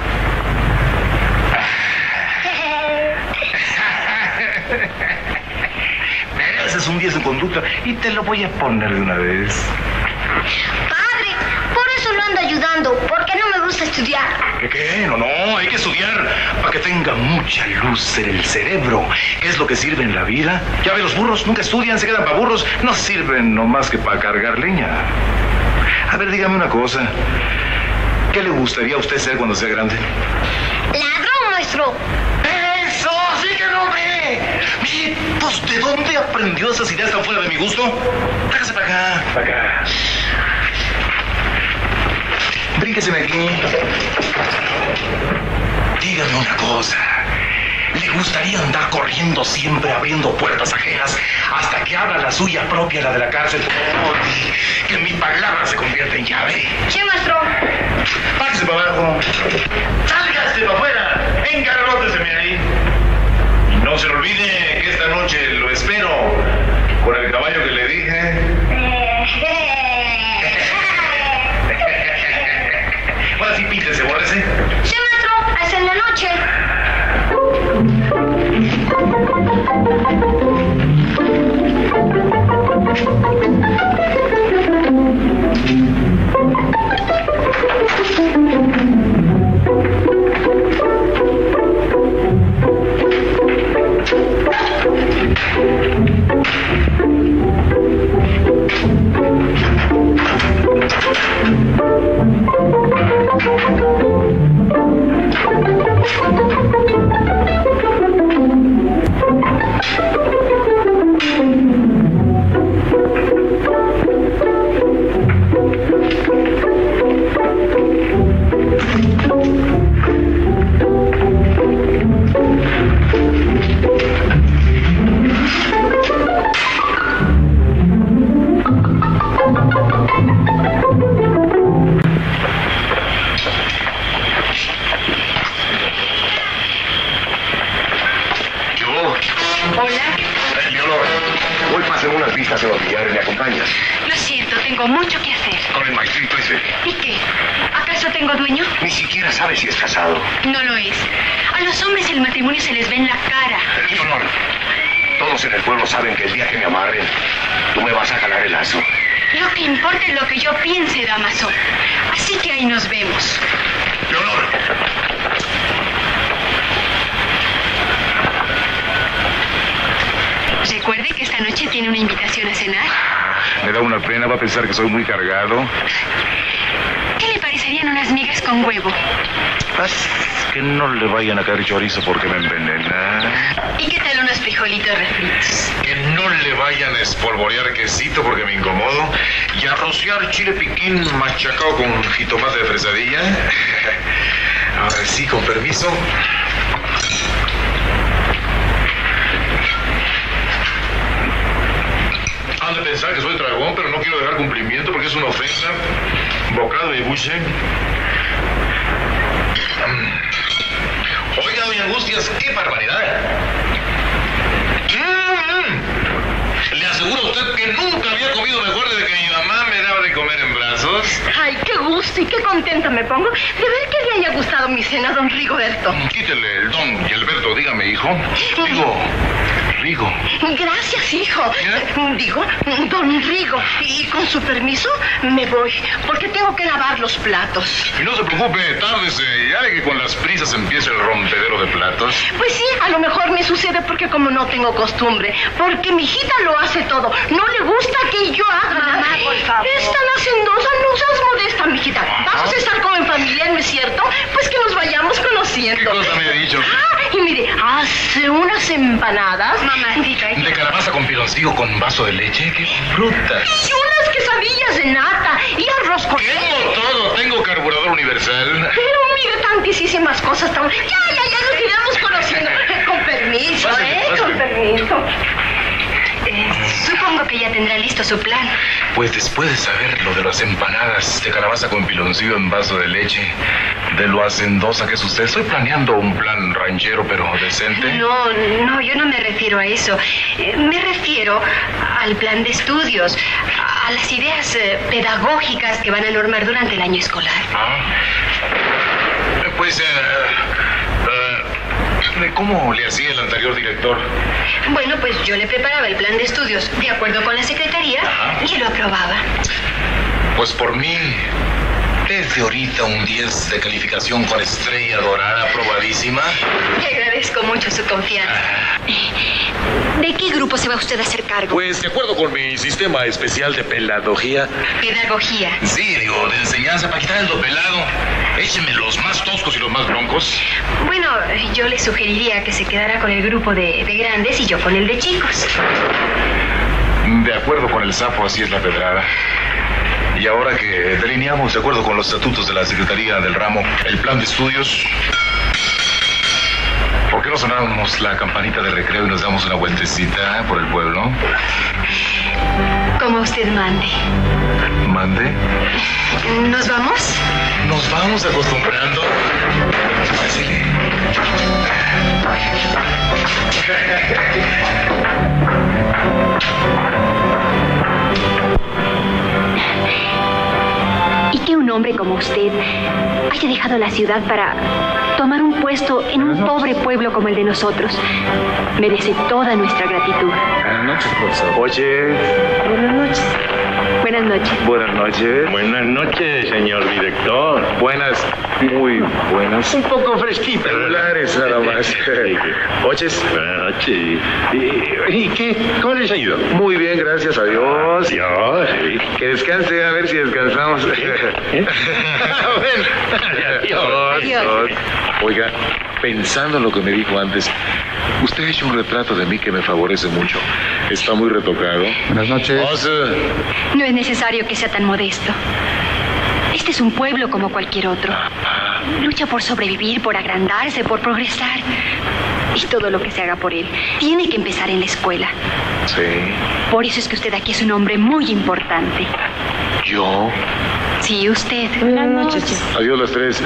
Mereces un 10 en conducta y te lo voy a poner de una vez. Padre, por eso lo ando ayudando, porque no me gusta estudiar. ¿Qué? No, hay que estudiar para que tenga mucha luz en el cerebro. ¿Qué es lo que sirve en la vida? Ya ve, los burros nunca estudian, se quedan para burros. No sirven nomás que para cargar leña. A ver, dígame una cosa. ¿Qué le gustaría a usted ser cuando sea grande? ¡Ladrón, maestro! ¡Eso! ¡Sí que no ve! Mire, pues, ¿de dónde aprendió esas ideas tan fuera de mi gusto? Hágase para acá. Para acá. Brínqueseme aquí. Dígame una cosa. ¿Le gustaría andar corriendo siempre abriendo puertas ajenas hasta que abra la suya propia, la de la cárcel? Que mi palabra se convierta en llave. Sí, maestro. Párese para abajo. Sálgase para afuera. Engarróteseme ahí. Y no se le olvide que esta noche lo espero con el caballo que le dije. Ahora sí, píntese, bórrese. Sí, maestro. Hasta en la noche. Saben que el día que me amarren, tú me vas a jalar el lazo. Lo que importa es lo que yo piense, Damaso. Así que ahí nos vemos. Leonor. haga una pena, va a pensar que soy muy cargado. ¿Qué le parecerían unas migas con huevo? Que no le vayan a caer chorizo porque me envenena. ¿Y qué tal unos frijolitos refritos? Que no le vayan a espolvorear quesito porque me incomodo. Y a rociar chile piquín machacado con jitomate de fresadilla. Ahora sí, con permiso. Han de pensar que soy dragón, pero no quiero dejar cumplimiento porque es una ofensa. Bocado de buche. Oiga, doña Angustias, qué barbaridad. Le aseguro a usted que nunca había comido mejor desde que mi mamá me daba de comer en brazos. Ay, qué gusto y qué contenta me pongo de ver que le haya gustado mi cena, don Rigoberto. Quítele el don y Alberto, dígame, hijo. Digo, Rigo. Gracias, hijo. Digo, don Rigo. Y con su permiso me voy, porque tengo que lavar los platos. Y no se preocupe, tárdese. Ya que con las prisas empieza el rompedero de platos. Pues sí, a lo mejor me sucede porque como no tengo costumbre, porque mi hijita lo hace todo. No le gusta que yo haga. Mamá, por favor. Están hacendosa, no seas modesta, mijita. Vamos a estar como en familia, ¿no es cierto? Pues que nos vayamos conociendo. ¿Qué cosa me ha dicho? Y mire, hace unas empanadas. Mamacita. ¿De calabaza con piloncillo con vaso de leche? ¡Qué frutas! Y unas quesadillas de nata y arroz con leche. Tengo todo, tengo carburador universal. Pero mire, tantísimas cosas. Ya nos iremos conociendo. Con permiso, Pásale. Con permiso. Supongo que ya tendrá listo su plan. Pues después de saber lo de las empanadas de calabaza con piloncillo en vaso de leche, de lo hacendosa que es usted, estoy planeando un plan ranchero pero decente. No, yo no me refiero a eso. Me refiero al plan de estudios, a las ideas pedagógicas que van a normar durante el año escolar. Pues, ¿cómo le hacía el anterior director? Bueno, pues yo le preparaba el plan de estudios de acuerdo con la secretaría y él lo aprobaba. Pues por mí, desde ahorita un 10 de calificación con estrella dorada aprobadísima. Le agradezco mucho su confianza. ¿De qué grupo se va usted a hacer cargo? Pues de acuerdo con mi sistema especial de pedagogía. Pedagogía. Sí, digo, de enseñanza para quitar el do pelado. Écheme los más toscos y los más broncos. Bueno, yo le sugeriría que se quedara con el grupo de grandes y yo con el de chicos. De acuerdo con el sapo, así es la pedrada. Y ahora que delineamos, de acuerdo con los estatutos de la Secretaría del Ramo, el plan de estudios, ¿por qué no sonamos la campanita de recreo y nos damos una vueltecita por el pueblo? Como usted mande. ¿Mande? ¿Nos vamos? Nos vamos acostumbrando. Pásele. Y que un hombre como usted haya dejado la ciudad para tomar un puesto en un pobre pueblo como el de nosotros merece toda nuestra gratitud. Buenas noches, profesor. Oye. Buenas noches. Buenas noches. Buenas noches. Buenas noches, señor director. Buenas, muy buenas. Un poco fresquita. Regulares nada más. Oches. Buenas noches. ¿Y qué? ¿Cómo les ha ido? Muy bien, gracias a Dios. Dios, sí. Que descanse, a ver si descansamos. Adiós. Oiga, pensando en lo que me dijo antes, usted ha hecho un retrato de mí que me favorece mucho. Está muy retocado. Buenas noches. No es necesario que sea tan modesto. Este es un pueblo como cualquier otro. Lucha por sobrevivir, por agrandarse, por progresar. Y todo lo que se haga por él tiene que empezar en la escuela. Sí. Por eso es que usted aquí es un hombre muy importante. ¿Yo? Sí, usted. Buenas noches. Adiós las tres.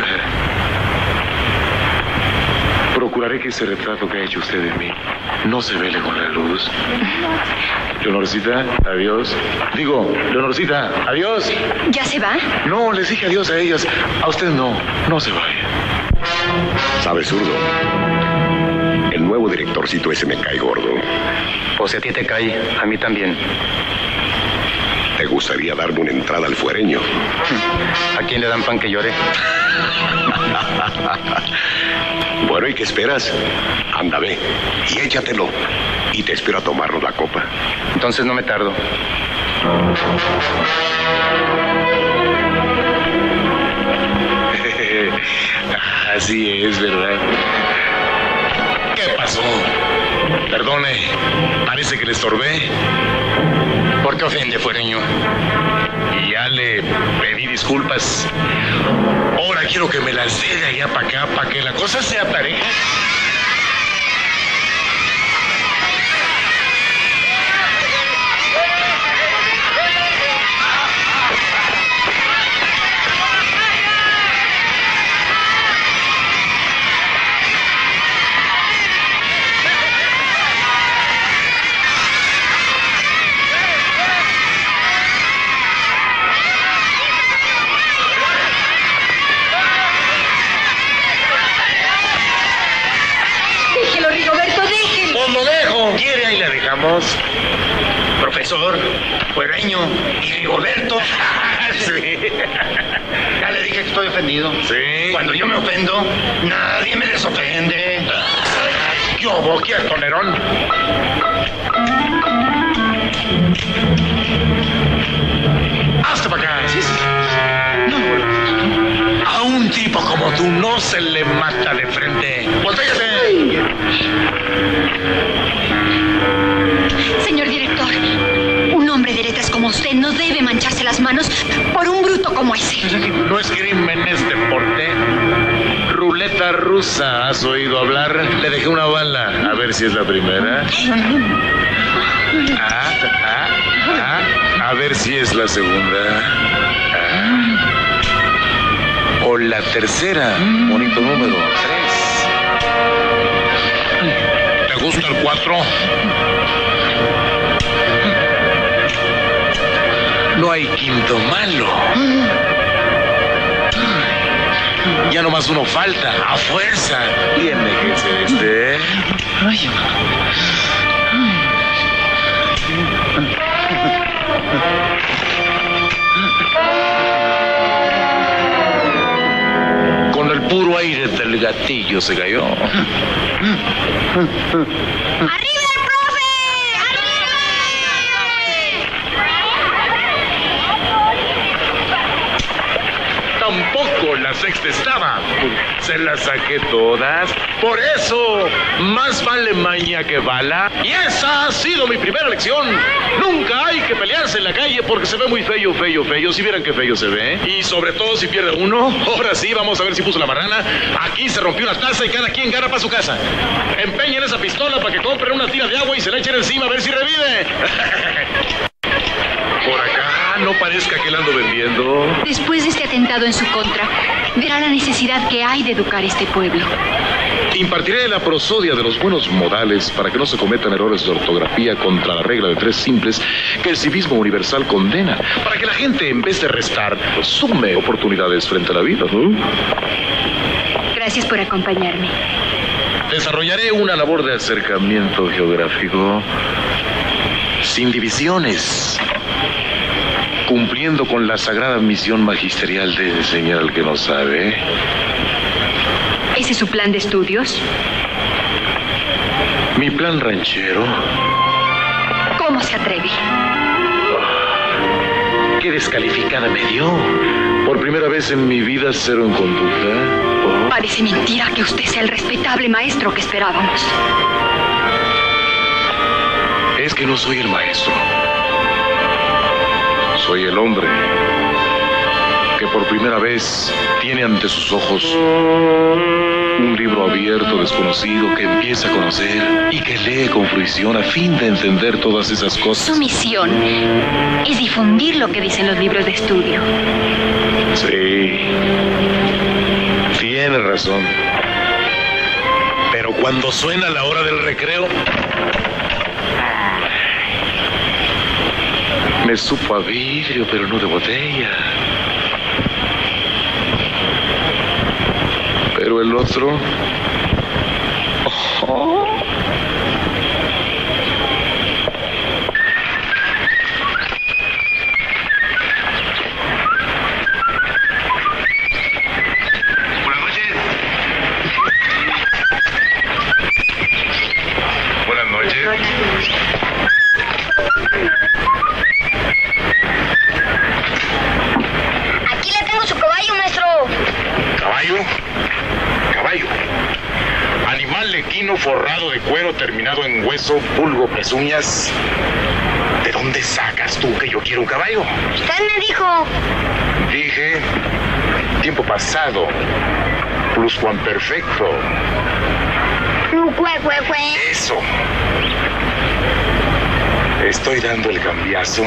Procuraré que ese retrato que ha hecho usted de mí no se vele con la luz. Leonorcita, adiós. Digo, Leonorcita, adiós. ¿Ya se va? No, les dije adiós a ellas. A usted no, no se vaya. ¿Sabes, zurdo? El nuevo directorcito ese me cae gordo. O si a ti te cae, a mí también. ¿Te gustaría darme una entrada al fuereño? ¿A quién le dan pan que llore? Bueno, ¿y qué esperas? Anda, ve y échatelo. Y te espero a tomarnos la copa. Entonces no me tardo. Así es, ¿verdad? ¿Qué pasó? Perdone, parece que le estorbé. ¿Por qué ofende, fuereño? Y ya le pedí disculpas. Ahora quiero que me las dé de allá para acá, para que la cosa sea pareja. Profesor, fuereño y Rigoberto. Sí. Ya le dije que estoy ofendido. Sí. Cuando yo me ofendo, nadie me desofende. ¿Qué hubo? ¿Qué es, tolerón? Hazte para acá. Sí, sí. No. A un tipo como tú no se le mata de frente. ¡Voltéate! Señor director, un hombre de letras como usted no debe mancharse las manos por un bruto como ese. No es crimen, es deporte. Ruleta rusa, ¿has oído hablar? Le dejé una bala, a ver si es la primera. A ver si es la segunda. O la tercera. Bonito número, 3. ¿Te gusta el 4? No hay quinto malo. Ya nomás uno falta, a fuerza. Tiene que ser este. Con el puro aire del gatillo se cayó. Tampoco la sexta estaba. Se las saqué todas. Por eso, más vale maña que bala. Y esa ha sido mi primera lección. Nunca hay que pelearse en la calle porque se ve muy feo, feo, feo. Si vieran qué feo se ve. Y sobre todo si pierde uno. Ahora sí, vamos a ver si puso la marrana. Aquí se rompió una taza y cada quien gana para su casa. Empeñen esa pistola para que compren una tira de agua y se la echen encima a ver si revive. Por acá, no parezca que la ando vendiendo. Después de este atentado en su contra, verá la necesidad que hay de educar este pueblo. Impartiré la prosodia de los buenos modales para que no se cometan errores de ortografía contra la regla de 3 simples que el civismo universal condena, para que la gente, en vez de restar, sume oportunidades frente a la vida, ¿no? Gracias por acompañarme. Desarrollaré una labor de acercamiento geográfico sin divisiones, cumpliendo con la sagrada misión magisterial de enseñar al que no sabe. ¿Ese es su plan de estudios? Mi plan ranchero. ¿Cómo se atreve? Qué descalificada me dio. Por primera vez en mi vida, 0 en conducta. Parece mentira que usted sea el respetable maestro que esperábamos. Es que no soy el maestro. Soy el hombre que por primera vez tiene ante sus ojos un libro abierto, desconocido, que empieza a conocer y que lee con fruición a fin de entender todas esas cosas. Su misión es difundir lo que dicen los libros de estudio. Sí, tiene razón. Pero cuando suena la hora del recreo, me supo a vidrio, pero no de botella. Pero el otro... Oh. Buenas noches. Buenas noches. arlequino forrado de cuero terminado en hueso, vulgo, pezuñas. ¿De dónde sacas tú que yo quiero un caballo? Usted me dijo. Dije, tiempo pasado, pluscuamperfecto. Eso. Estoy dando el cambiazo.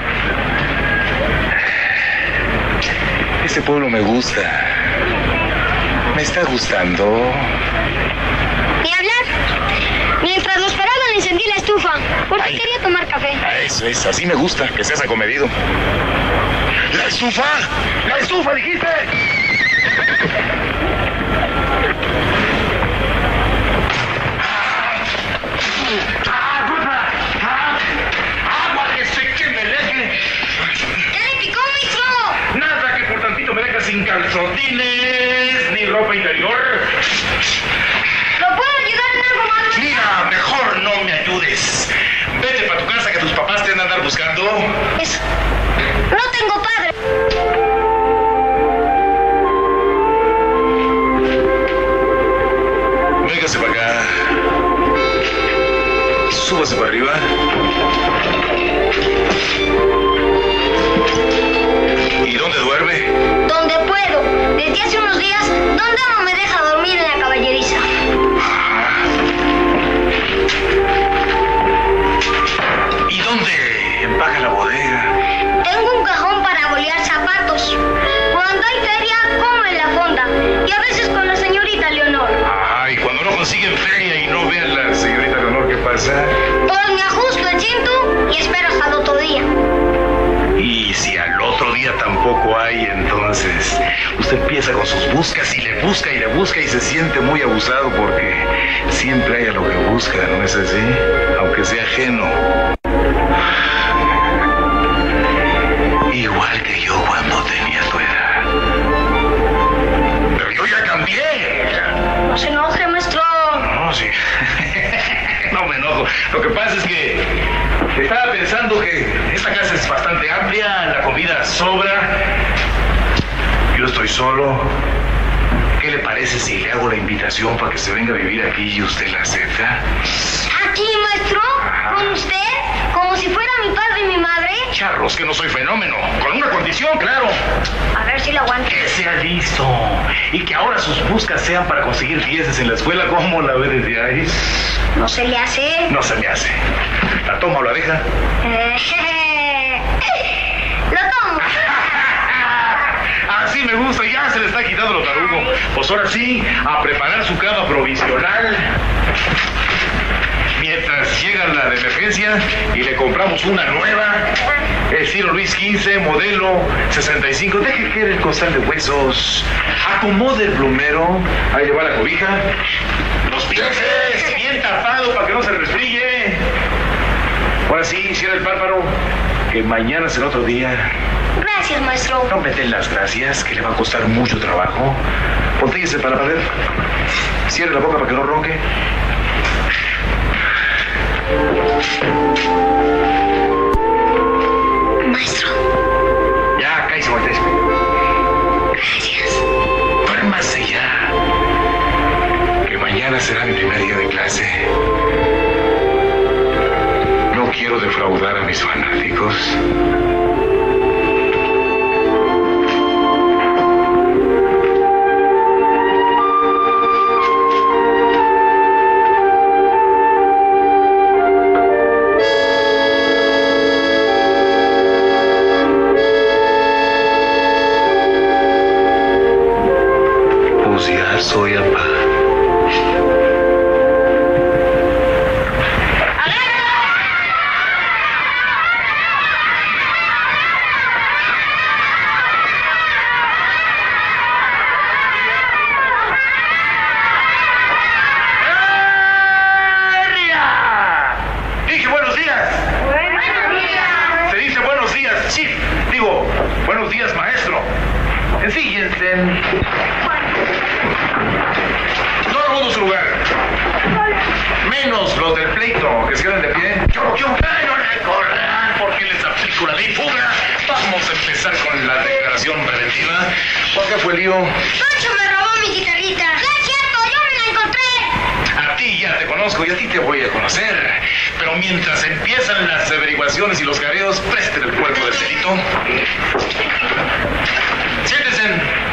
Este pueblo me gusta. Me está gustando. Ni hablar. Mientras lo esperaban encendí la estufa, porque quería tomar café. Eso es, así me gusta, que seas acomedido. ¡La estufa! ¡La estufa, dijiste! ¡Agua que se queme el eje! ¿Qué le picó, maestro? Nada que por tantito me deja sin calzotines ni ropa interior. ¿Lo puedo ayudar en algo más? Mira, mejor no me ayudes. Vete para tu casa que tus papás te van a andar buscando. No tengo padre. Véngase para acá. Súbase para arriba. ¿Y dónde duerme? Donde puedo. Desde hace unos días, Don Dama me deja dormir en la caballeriza. ¿Y dónde empaca la bodega? Tengo un cajón para bolear zapatos. Cuando hay feria, como en la fonda. Y a veces con la señorita Leonor. Y cuando no consiguen feria y no vean la señorita Leonor, ¿qué pasa? Pues me ajusto el cinto y espero hasta el otro día. Y si al otro día tampoco hay, entonces usted empieza con sus buscas y le busca y se siente muy abusado porque siempre hay a lo que busca, ¿no es así? Aunque sea ajeno. Igual que yo cuando tenía tu edad. Pero yo ya cambié. No se enoje, maestro. No, sí. No me enojo. Lo que pasa es que estaba pensando que esta casa es bastante amplia, la comida sobra. Yo estoy solo. ¿Qué le parece si le hago la invitación para que se venga a vivir aquí y usted la acepta? ¿Aquí, maestro? ¿Con usted? ¿Como si fuera mi padre y mi madre? Charros, que no soy fenómeno. Con una condición, claro. A ver si lo aguanto. Que sea listo. Y que ahora sus buscas sean para conseguir 10 en la escuela. ¿Cómo la ve desde ahí? ¿No se le hace? No se me hace. ¿La toma o la deja? Lo tomo. Así me gusta, ya se le está quitando lo tarugo. Pues ahora sí, a preparar su cama provisional. Mientras llega la de emergencia y le compramos una nueva, estilo Luis XV, modelo 65. Deje que el costal de huesos. Acomode el plumero. Ahí le va la cobija. Los pies bien tapado para que no se resfríe. Ahora sí, cierra el párpado, que mañana será otro día. Gracias, maestro. No me den las gracias, que le va a costar mucho trabajo. Pontíguese para la pared. Cierre la boca para que no ronque. Maestro. Ya, cállese, Moisés. Gracias. Duérmase ya. Que mañana será mi primer día de clase. No quiero defraudar a mis fanáticos. Soy papá. Dije buenos días. Buenos días. Se dice buenos días, chief. Digo, buenos días, maestro. Ensíguense. Todo su lugar. Menos los del pleito, que se quedan de pie. Yo no le corran porque les aplico la ley fuga. Vamos a empezar con la declaración preventiva. ¿Por qué fue el lío? Pancho me robó mi guitarrita. ¡No es cierto! ¡Yo me la encontré! conozco y a ti te voy a conocer. Pero mientras empiezan las averiguaciones y los careos, presten el cuerpo del delito. Siéntense.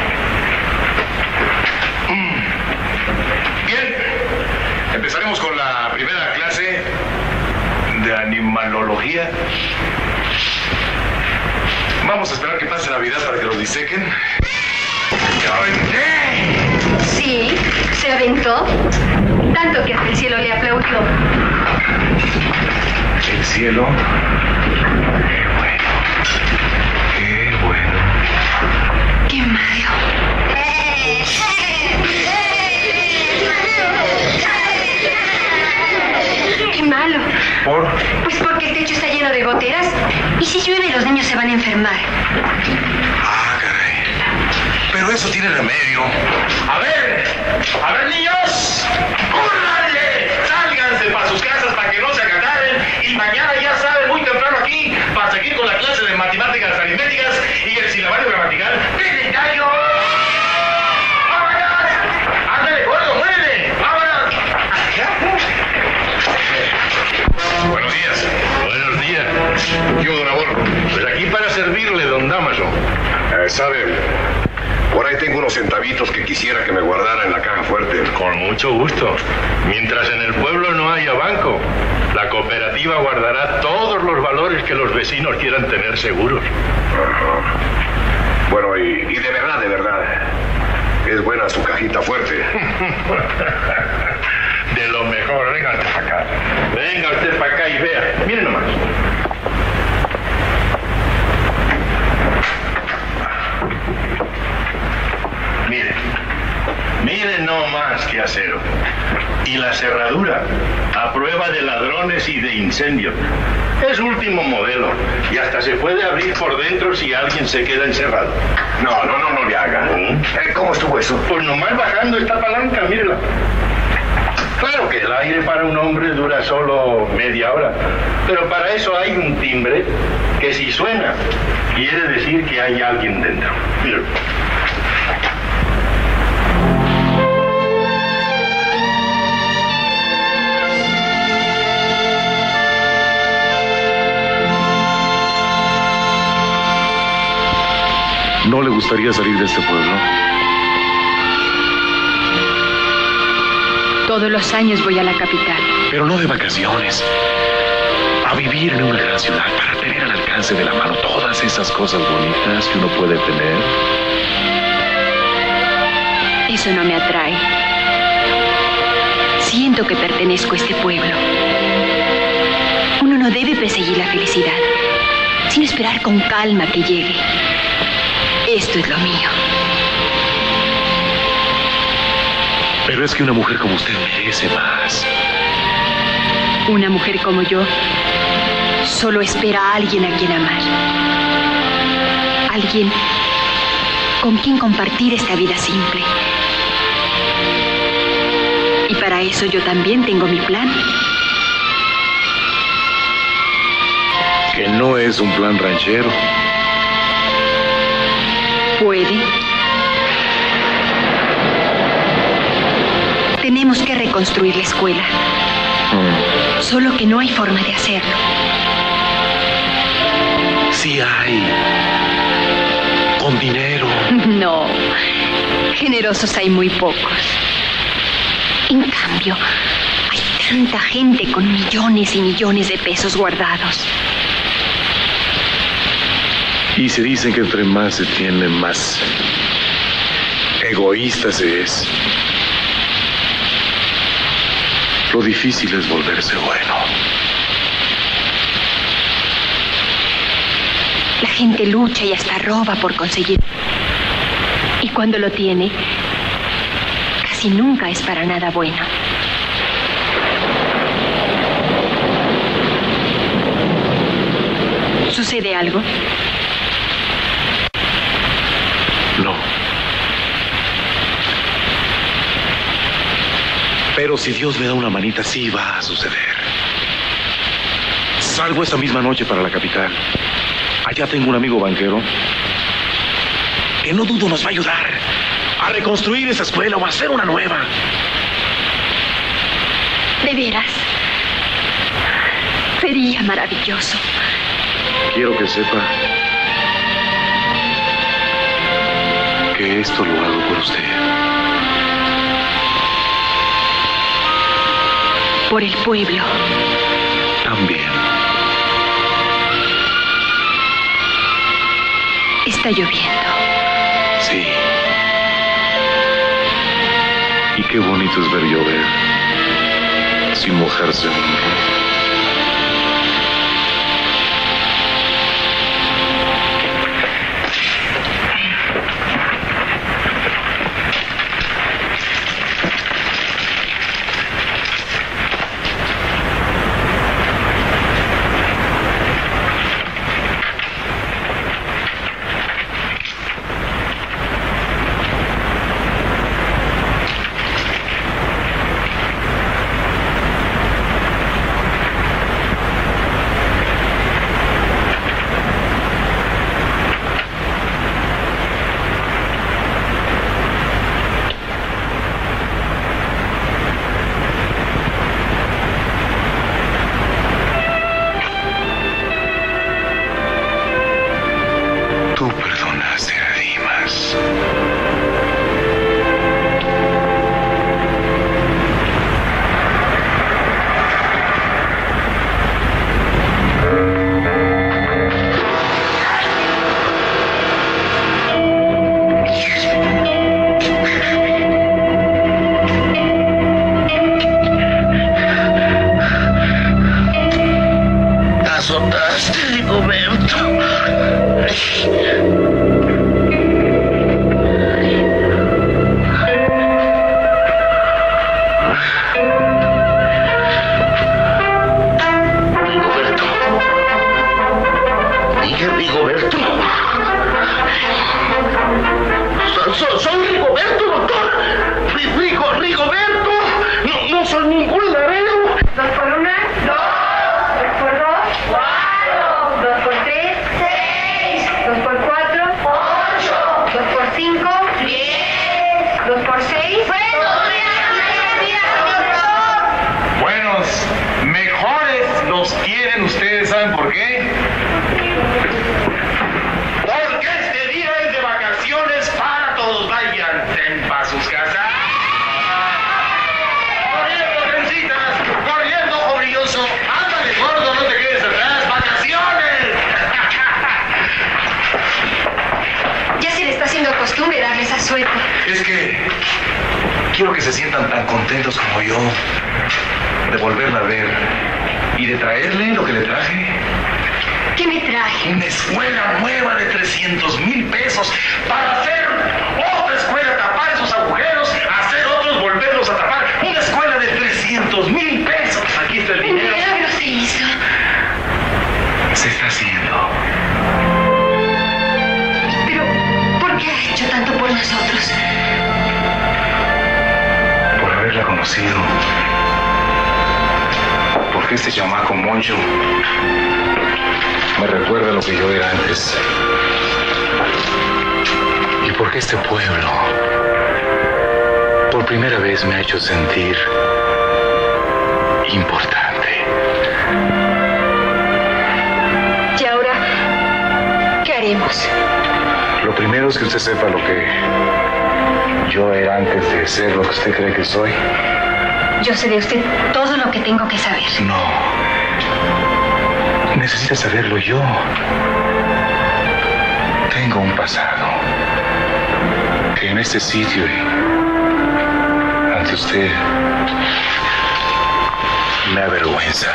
Bien, empezaremos con la primera clase de animalología. Vamos a esperar que pase Navidad para que los disequen. ¡Ya aventé! Sí, se aventó. Tanto que hasta el cielo le aplaudió. ¿El cielo? ¡Qué bueno! ¡Qué bueno! ¡Qué malo! ¡Qué malo! ¿Por? Pues porque el techo está lleno de goteras. Y si llueve, los niños se van a enfermar. Ah, caray. Pero eso tiene remedio. A ver, niños. ¡Córranle! Sálganse para sus casas para que no se acataren. Y mañana ya saben, muy temprano aquí, para seguir con la clase de matemáticas aritméticas y el silabario gramatical. ¡Ven, gallo! ¡Vámonos! ¡Ándale, gordo, muévele! ¡Vámonos! Buenos días. Buenos días. Yo, don Aborro. Pues aquí para servirle, don Damaso. ¿Sabe? Por ahí tengo unos centavitos que quisiera que me guardara en la caja fuerte. Con mucho gusto. Mientras en el pueblo no haya banco, la cooperativa guardará todos los valores que los vecinos quieran tener seguros. Bueno, y de verdad, es buena su cajita fuerte. De lo mejor, venga usted para acá. Venga usted para acá y vea. Miren nomás. Miren nomás qué acero. Y la cerradura, a prueba de ladrones y de incendios. Es último modelo. Y hasta se puede abrir por dentro si alguien se queda encerrado. No le haga. ¿Cómo estuvo eso? Pues nomás bajando esta palanca, mírela. Claro que el aire para un hombre dura solo media hora. Pero para eso hay un timbre que si suena, quiere decir que hay alguien dentro. Míralo. ¿No le gustaría salir de este pueblo? Todos los años voy a la capital. Pero no de vacaciones. A vivir en una gran ciudad para tener al alcance de la mano todas esas cosas bonitas que uno puede tener. Eso no me atrae. Siento que pertenezco a este pueblo. Uno no debe perseguir la felicidad, sino esperar con calma que llegue. Esto es lo mío. Pero es que una mujer como usted merece más. Una mujer como yo solo espera a alguien a quien amar. Alguien con quien compartir esta vida simple. Y para eso yo también tengo mi plan. Que no es un plan ranchero. Puede. Tenemos que reconstruir la escuela. Solo que no hay forma de hacerlo. Sí hay. Con dinero. No. Generosos hay muy pocos. En cambio, hay tanta gente con millones y millones de pesos guardados. Y se dicen que entre más se tiene, más egoísta se es. Lo difícil es volverse bueno. La gente lucha y hasta roba por conseguir. Y cuando lo tiene, casi nunca es para nada bueno. ¿Sucede algo? No. Pero si Dios me da una manita, sí va a suceder. Salgo esta misma noche para la capital. Allá tengo un amigo banquero que no dudo nos va a ayudar a reconstruir esa escuela o a hacer una nueva. De veras. Sería maravilloso. Quiero que sepa que esto lo hago por usted. Por el pueblo. También. Está lloviendo. Sí. Y qué bonito es ver llover sin mojarse uno. Es que quiero que se sientan tan contentos como yo de volverla a ver y de traerle lo que le traje. ¿Qué me traje? Una escuela nueva de 300,000 pesos para hacer otra escuela, tapar esos agujeros, hacer otros, volverlos a tapar. Una escuela de 300,000 pesos. Aquí está el dinero. ¿El milagro se hizo? Se está haciendo. Pero, ¿por qué ha hecho tanto por nosotros? Por haberla conocido. Porque este chamaco Moncho me recuerda lo que yo era antes. Y porque este pueblo por primera vez me ha hecho sentir importante. ¿Y ahora qué haremos? Lo primero es que usted sepa lo que yo era antes de ser lo que usted cree que soy. Yo sé de usted todo lo que tengo que saber. No. Necesita saberlo yo. Tengo un pasado que en este sitio y ante usted me avergüenza.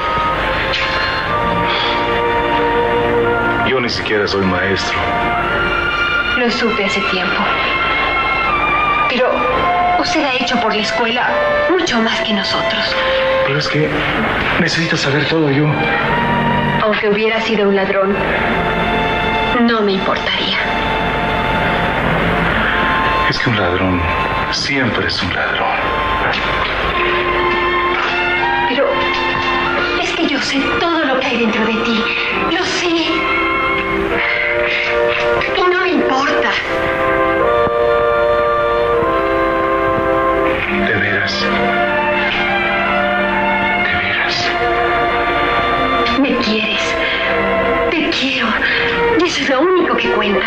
Yo ni siquiera soy maestro. Lo supe hace tiempo. Pero usted ha hecho por la escuela mucho más que nosotros. Pero es que necesito saber todo yo. Aunque hubiera sido un ladrón, no me importaría. Es que un ladrón siempre es un ladrón. Pero es que yo sé todo lo que hay dentro de ti. Lo sé. Y no me importa. ¿De veras? cuenta.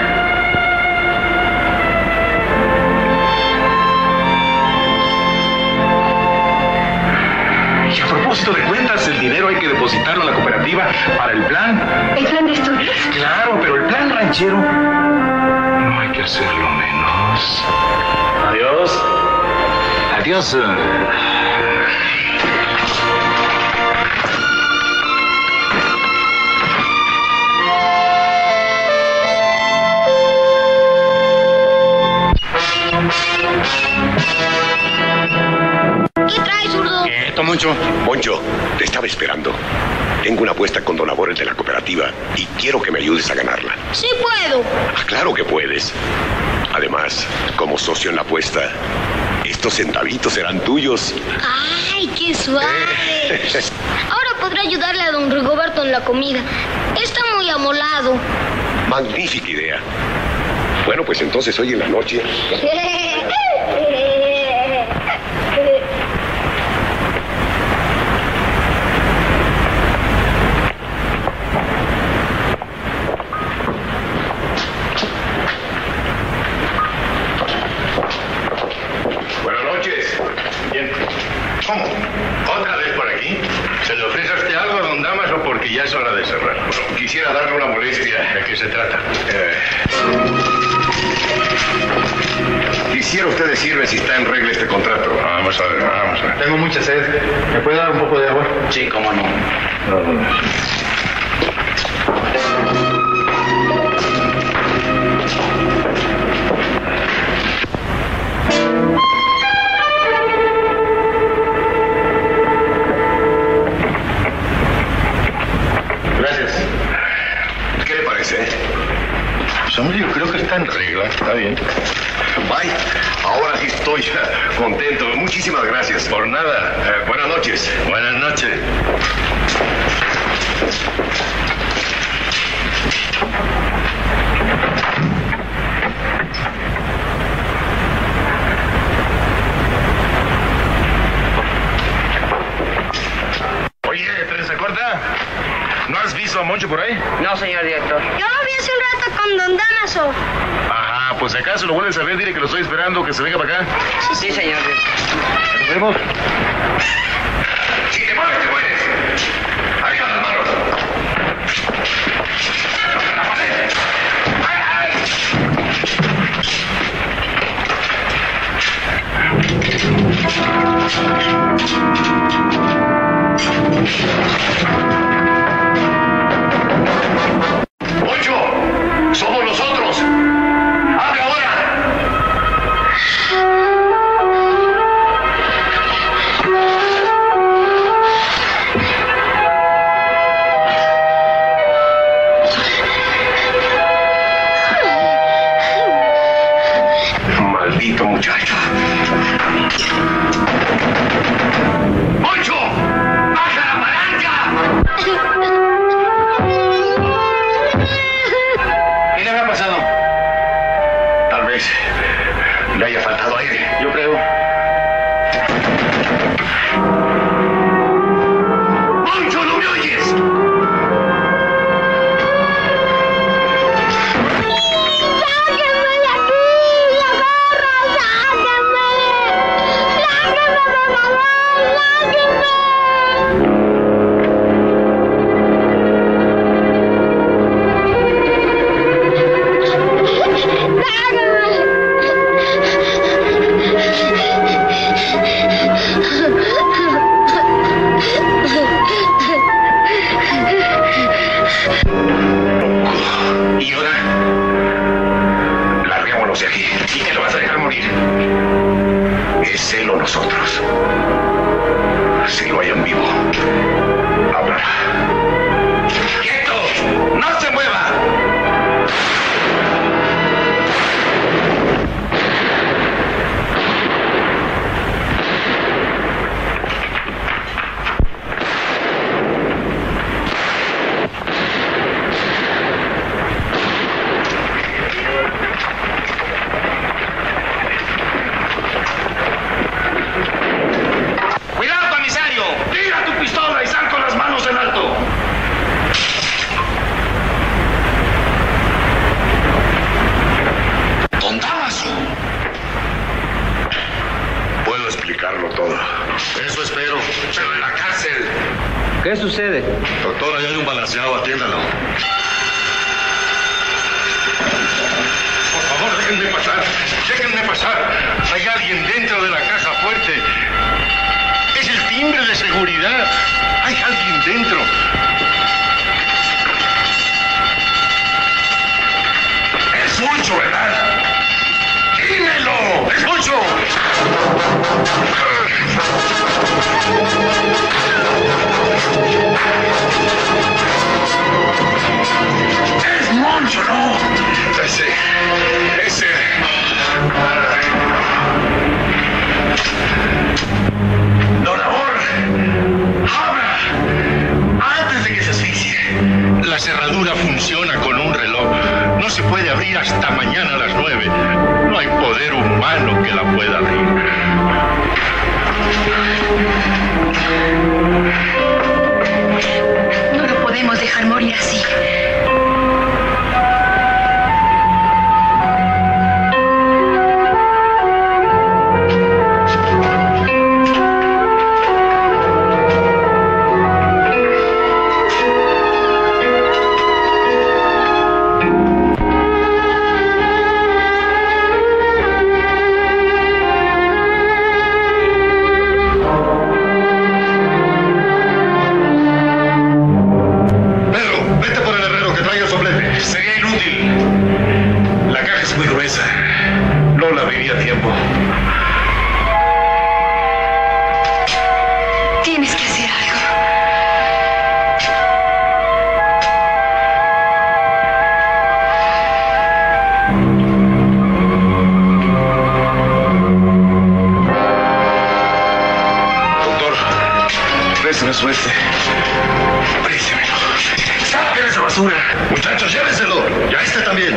Y a propósito de cuentas, el dinero hay que depositarlo a la cooperativa para el plan. ¿El plan de estudios? Claro, pero el plan ranchero no hay que hacerlo menos. Adiós. Adiós. ¿Qué traes, zurdo? Quieto, Moncho. Moncho, te estaba esperando. Tengo una apuesta con don Labor, el de la cooperativa, y quiero que me ayudes a ganarla. Sí puedo. Ah, claro que puedes. Además, como socio en la apuesta, estos centavitos serán tuyos. ¡Ay, qué suave! Ahora podré ayudarle a don Rigoberto en la comida. Está muy amolado. Magnífica idea. Bueno, pues entonces hoy en la noche... Buenas noches. Bien. ¿Cómo? ¿Otra vez por aquí? ¿Se le ofrece a usted algo, don Damaso, porque ya es hora de cerrar? Bueno, quisiera darle una molestia. ¿De qué se trata? Quisiera usted decirme si está en regla este contrato. Vamos a ver, vamos a ver. Tengo mucha sed. ¿Me puede dar un poco de agua? Sí, cómo no. Gracias. ¿Qué le parece? Pues, hombre, yo creo que está en regla. Está bien. Bye. Ahora sí estoy contento. Muchísimas gracias. Por nada. Buenas noches. Buenas noches. Oye, trenza corta. ¿No has visto a Moncho por ahí? No, señor director. Yo lo vi hace un rato con don Damaso. Ajá, pues si acaso lo vuelves a ver, dile que lo estoy esperando, que se venga para acá. Sí, señor director. Nos vemos. Si te mueves, te mueres. Arriba las manos. La pared. ¡Ay, ay! ¡Moncho! ¡Somos nosotros! ¡Abre ahora! Maldito muchacho. ¡Moncho! ¡Baja la palanca! ¿Qué le habrá pasado? Tal vez le haya faltado aire. Yo creo. ¡Moncho, no me oyes! ¡Sáquenme de aquí! ¡La gorra! ¡Sáquenme! ¡Sáquenme, por favor! ¡Sáquenme! ¿Y ahora? Larguémonos de aquí. ¿Y te lo vas a dejar morir? Es él o nosotros. Si lo hayan vivo, hablará. ¡Quieto! ¡No se mueva! ¡Cuidado, comisario! ¡Tira tu pistola y sal con las manos en alto! arreglarlo todo. Eso espero. Pero en la cárcel. ¿Qué sucede? Doctor, ahí hay un balanceado, atiéndalo. Por favor, déjenme pasar. Déjenme pasar. Hay alguien dentro de la caja fuerte. Es el timbre de seguridad. Hay alguien dentro. Es Moncho, ¿verdad? ¡Dímelo! ¡Es Moncho! ¡Es Moncho, no! Ese... Don Amor, abra antes de que se asfixie. La cerradura funciona con un reloj. No se puede abrir hasta mañana a las 9. No hay poder humano que la pueda abrir. No lo podemos dejar morir así. Suerte. Prísemelo. ¡Saquen esa basura! Muchachos, llévenselo. Y a este también.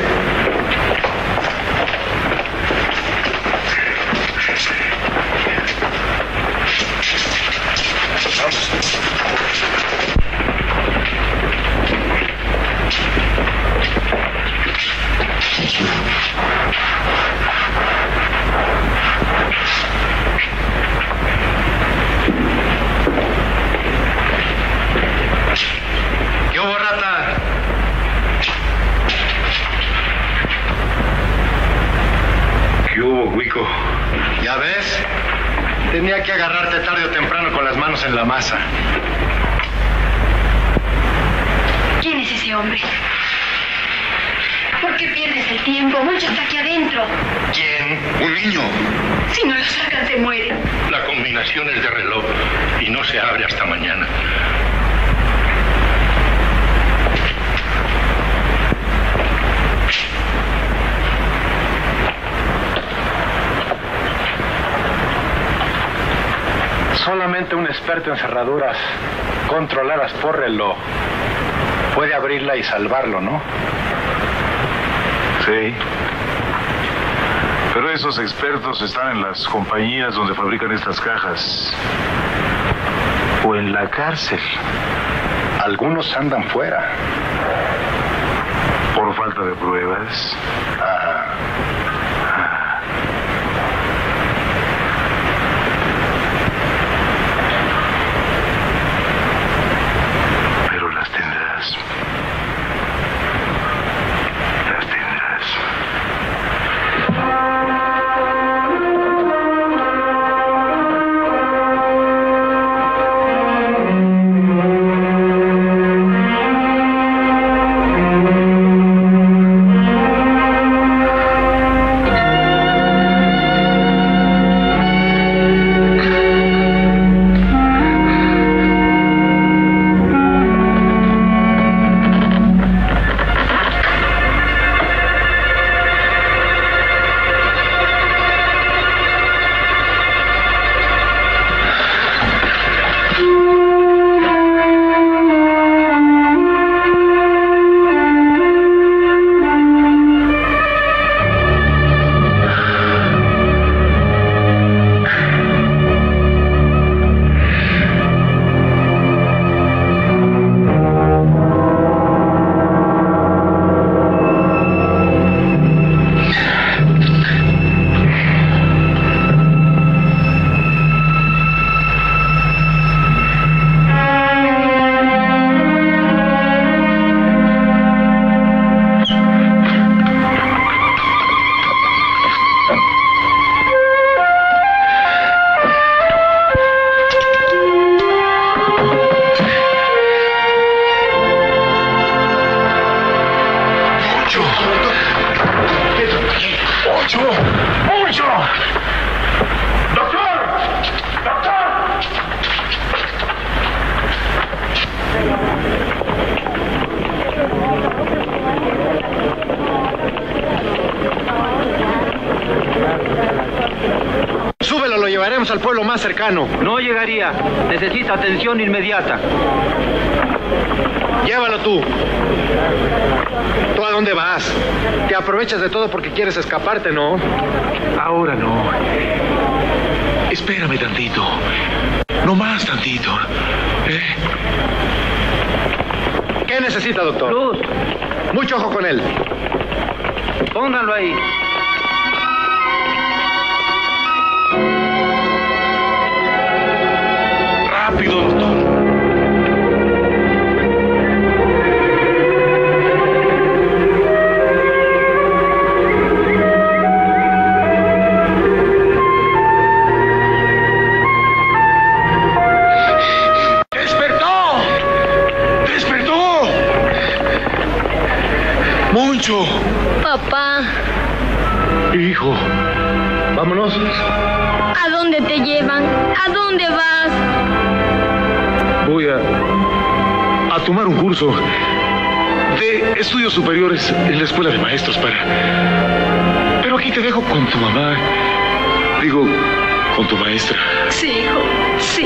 ¿Ya ves? Tenía que agarrarte tarde o temprano con las manos en la masa. ¿Quién es ese hombre? ¿Por qué pierdes el tiempo? Moncho está aquí adentro. ¿Quién? Un niño. Si no lo sacan, se muere. La combinación es de reloj y no se abre hasta mañana. Solamente un experto en cerraduras controladas por reloj puede abrirla y salvarlo, ¿no? Sí. Pero esos expertos están en las compañías donde fabrican estas cajas. O en la cárcel. Algunos andan fuera. Por falta de pruebas. Ajá. más cercano. No llegaría. Necesita atención inmediata. Llévalo tú. ¿Tú a dónde vas? Te aprovechas de todo porque quieres escaparte, ¿no? Ahora no. Espérame tantito. No más tantito. ¿Qué necesita, doctor? Luz. Mucho ojo con él. Pónganlo ahí. Rápido, doctor. Moncho. Papá. Hijo, vámonos. ¿A dónde te llevan? ¿A dónde vas? Voy a tomar un curso de estudios superiores en la escuela de maestros Pero aquí te dejo con tu mamá. Digo, con tu maestra. Sí, hijo, sí.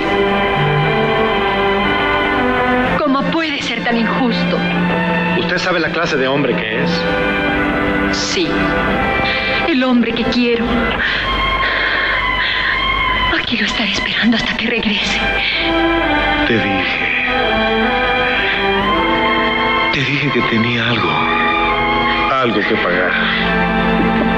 ¿Cómo puede ser tan injusto? ¿Usted sabe la clase de hombre que es? Sí. El hombre que quiero. Aquí lo estaré esperando hasta que regrese. Te dije que tenía algo que pagar.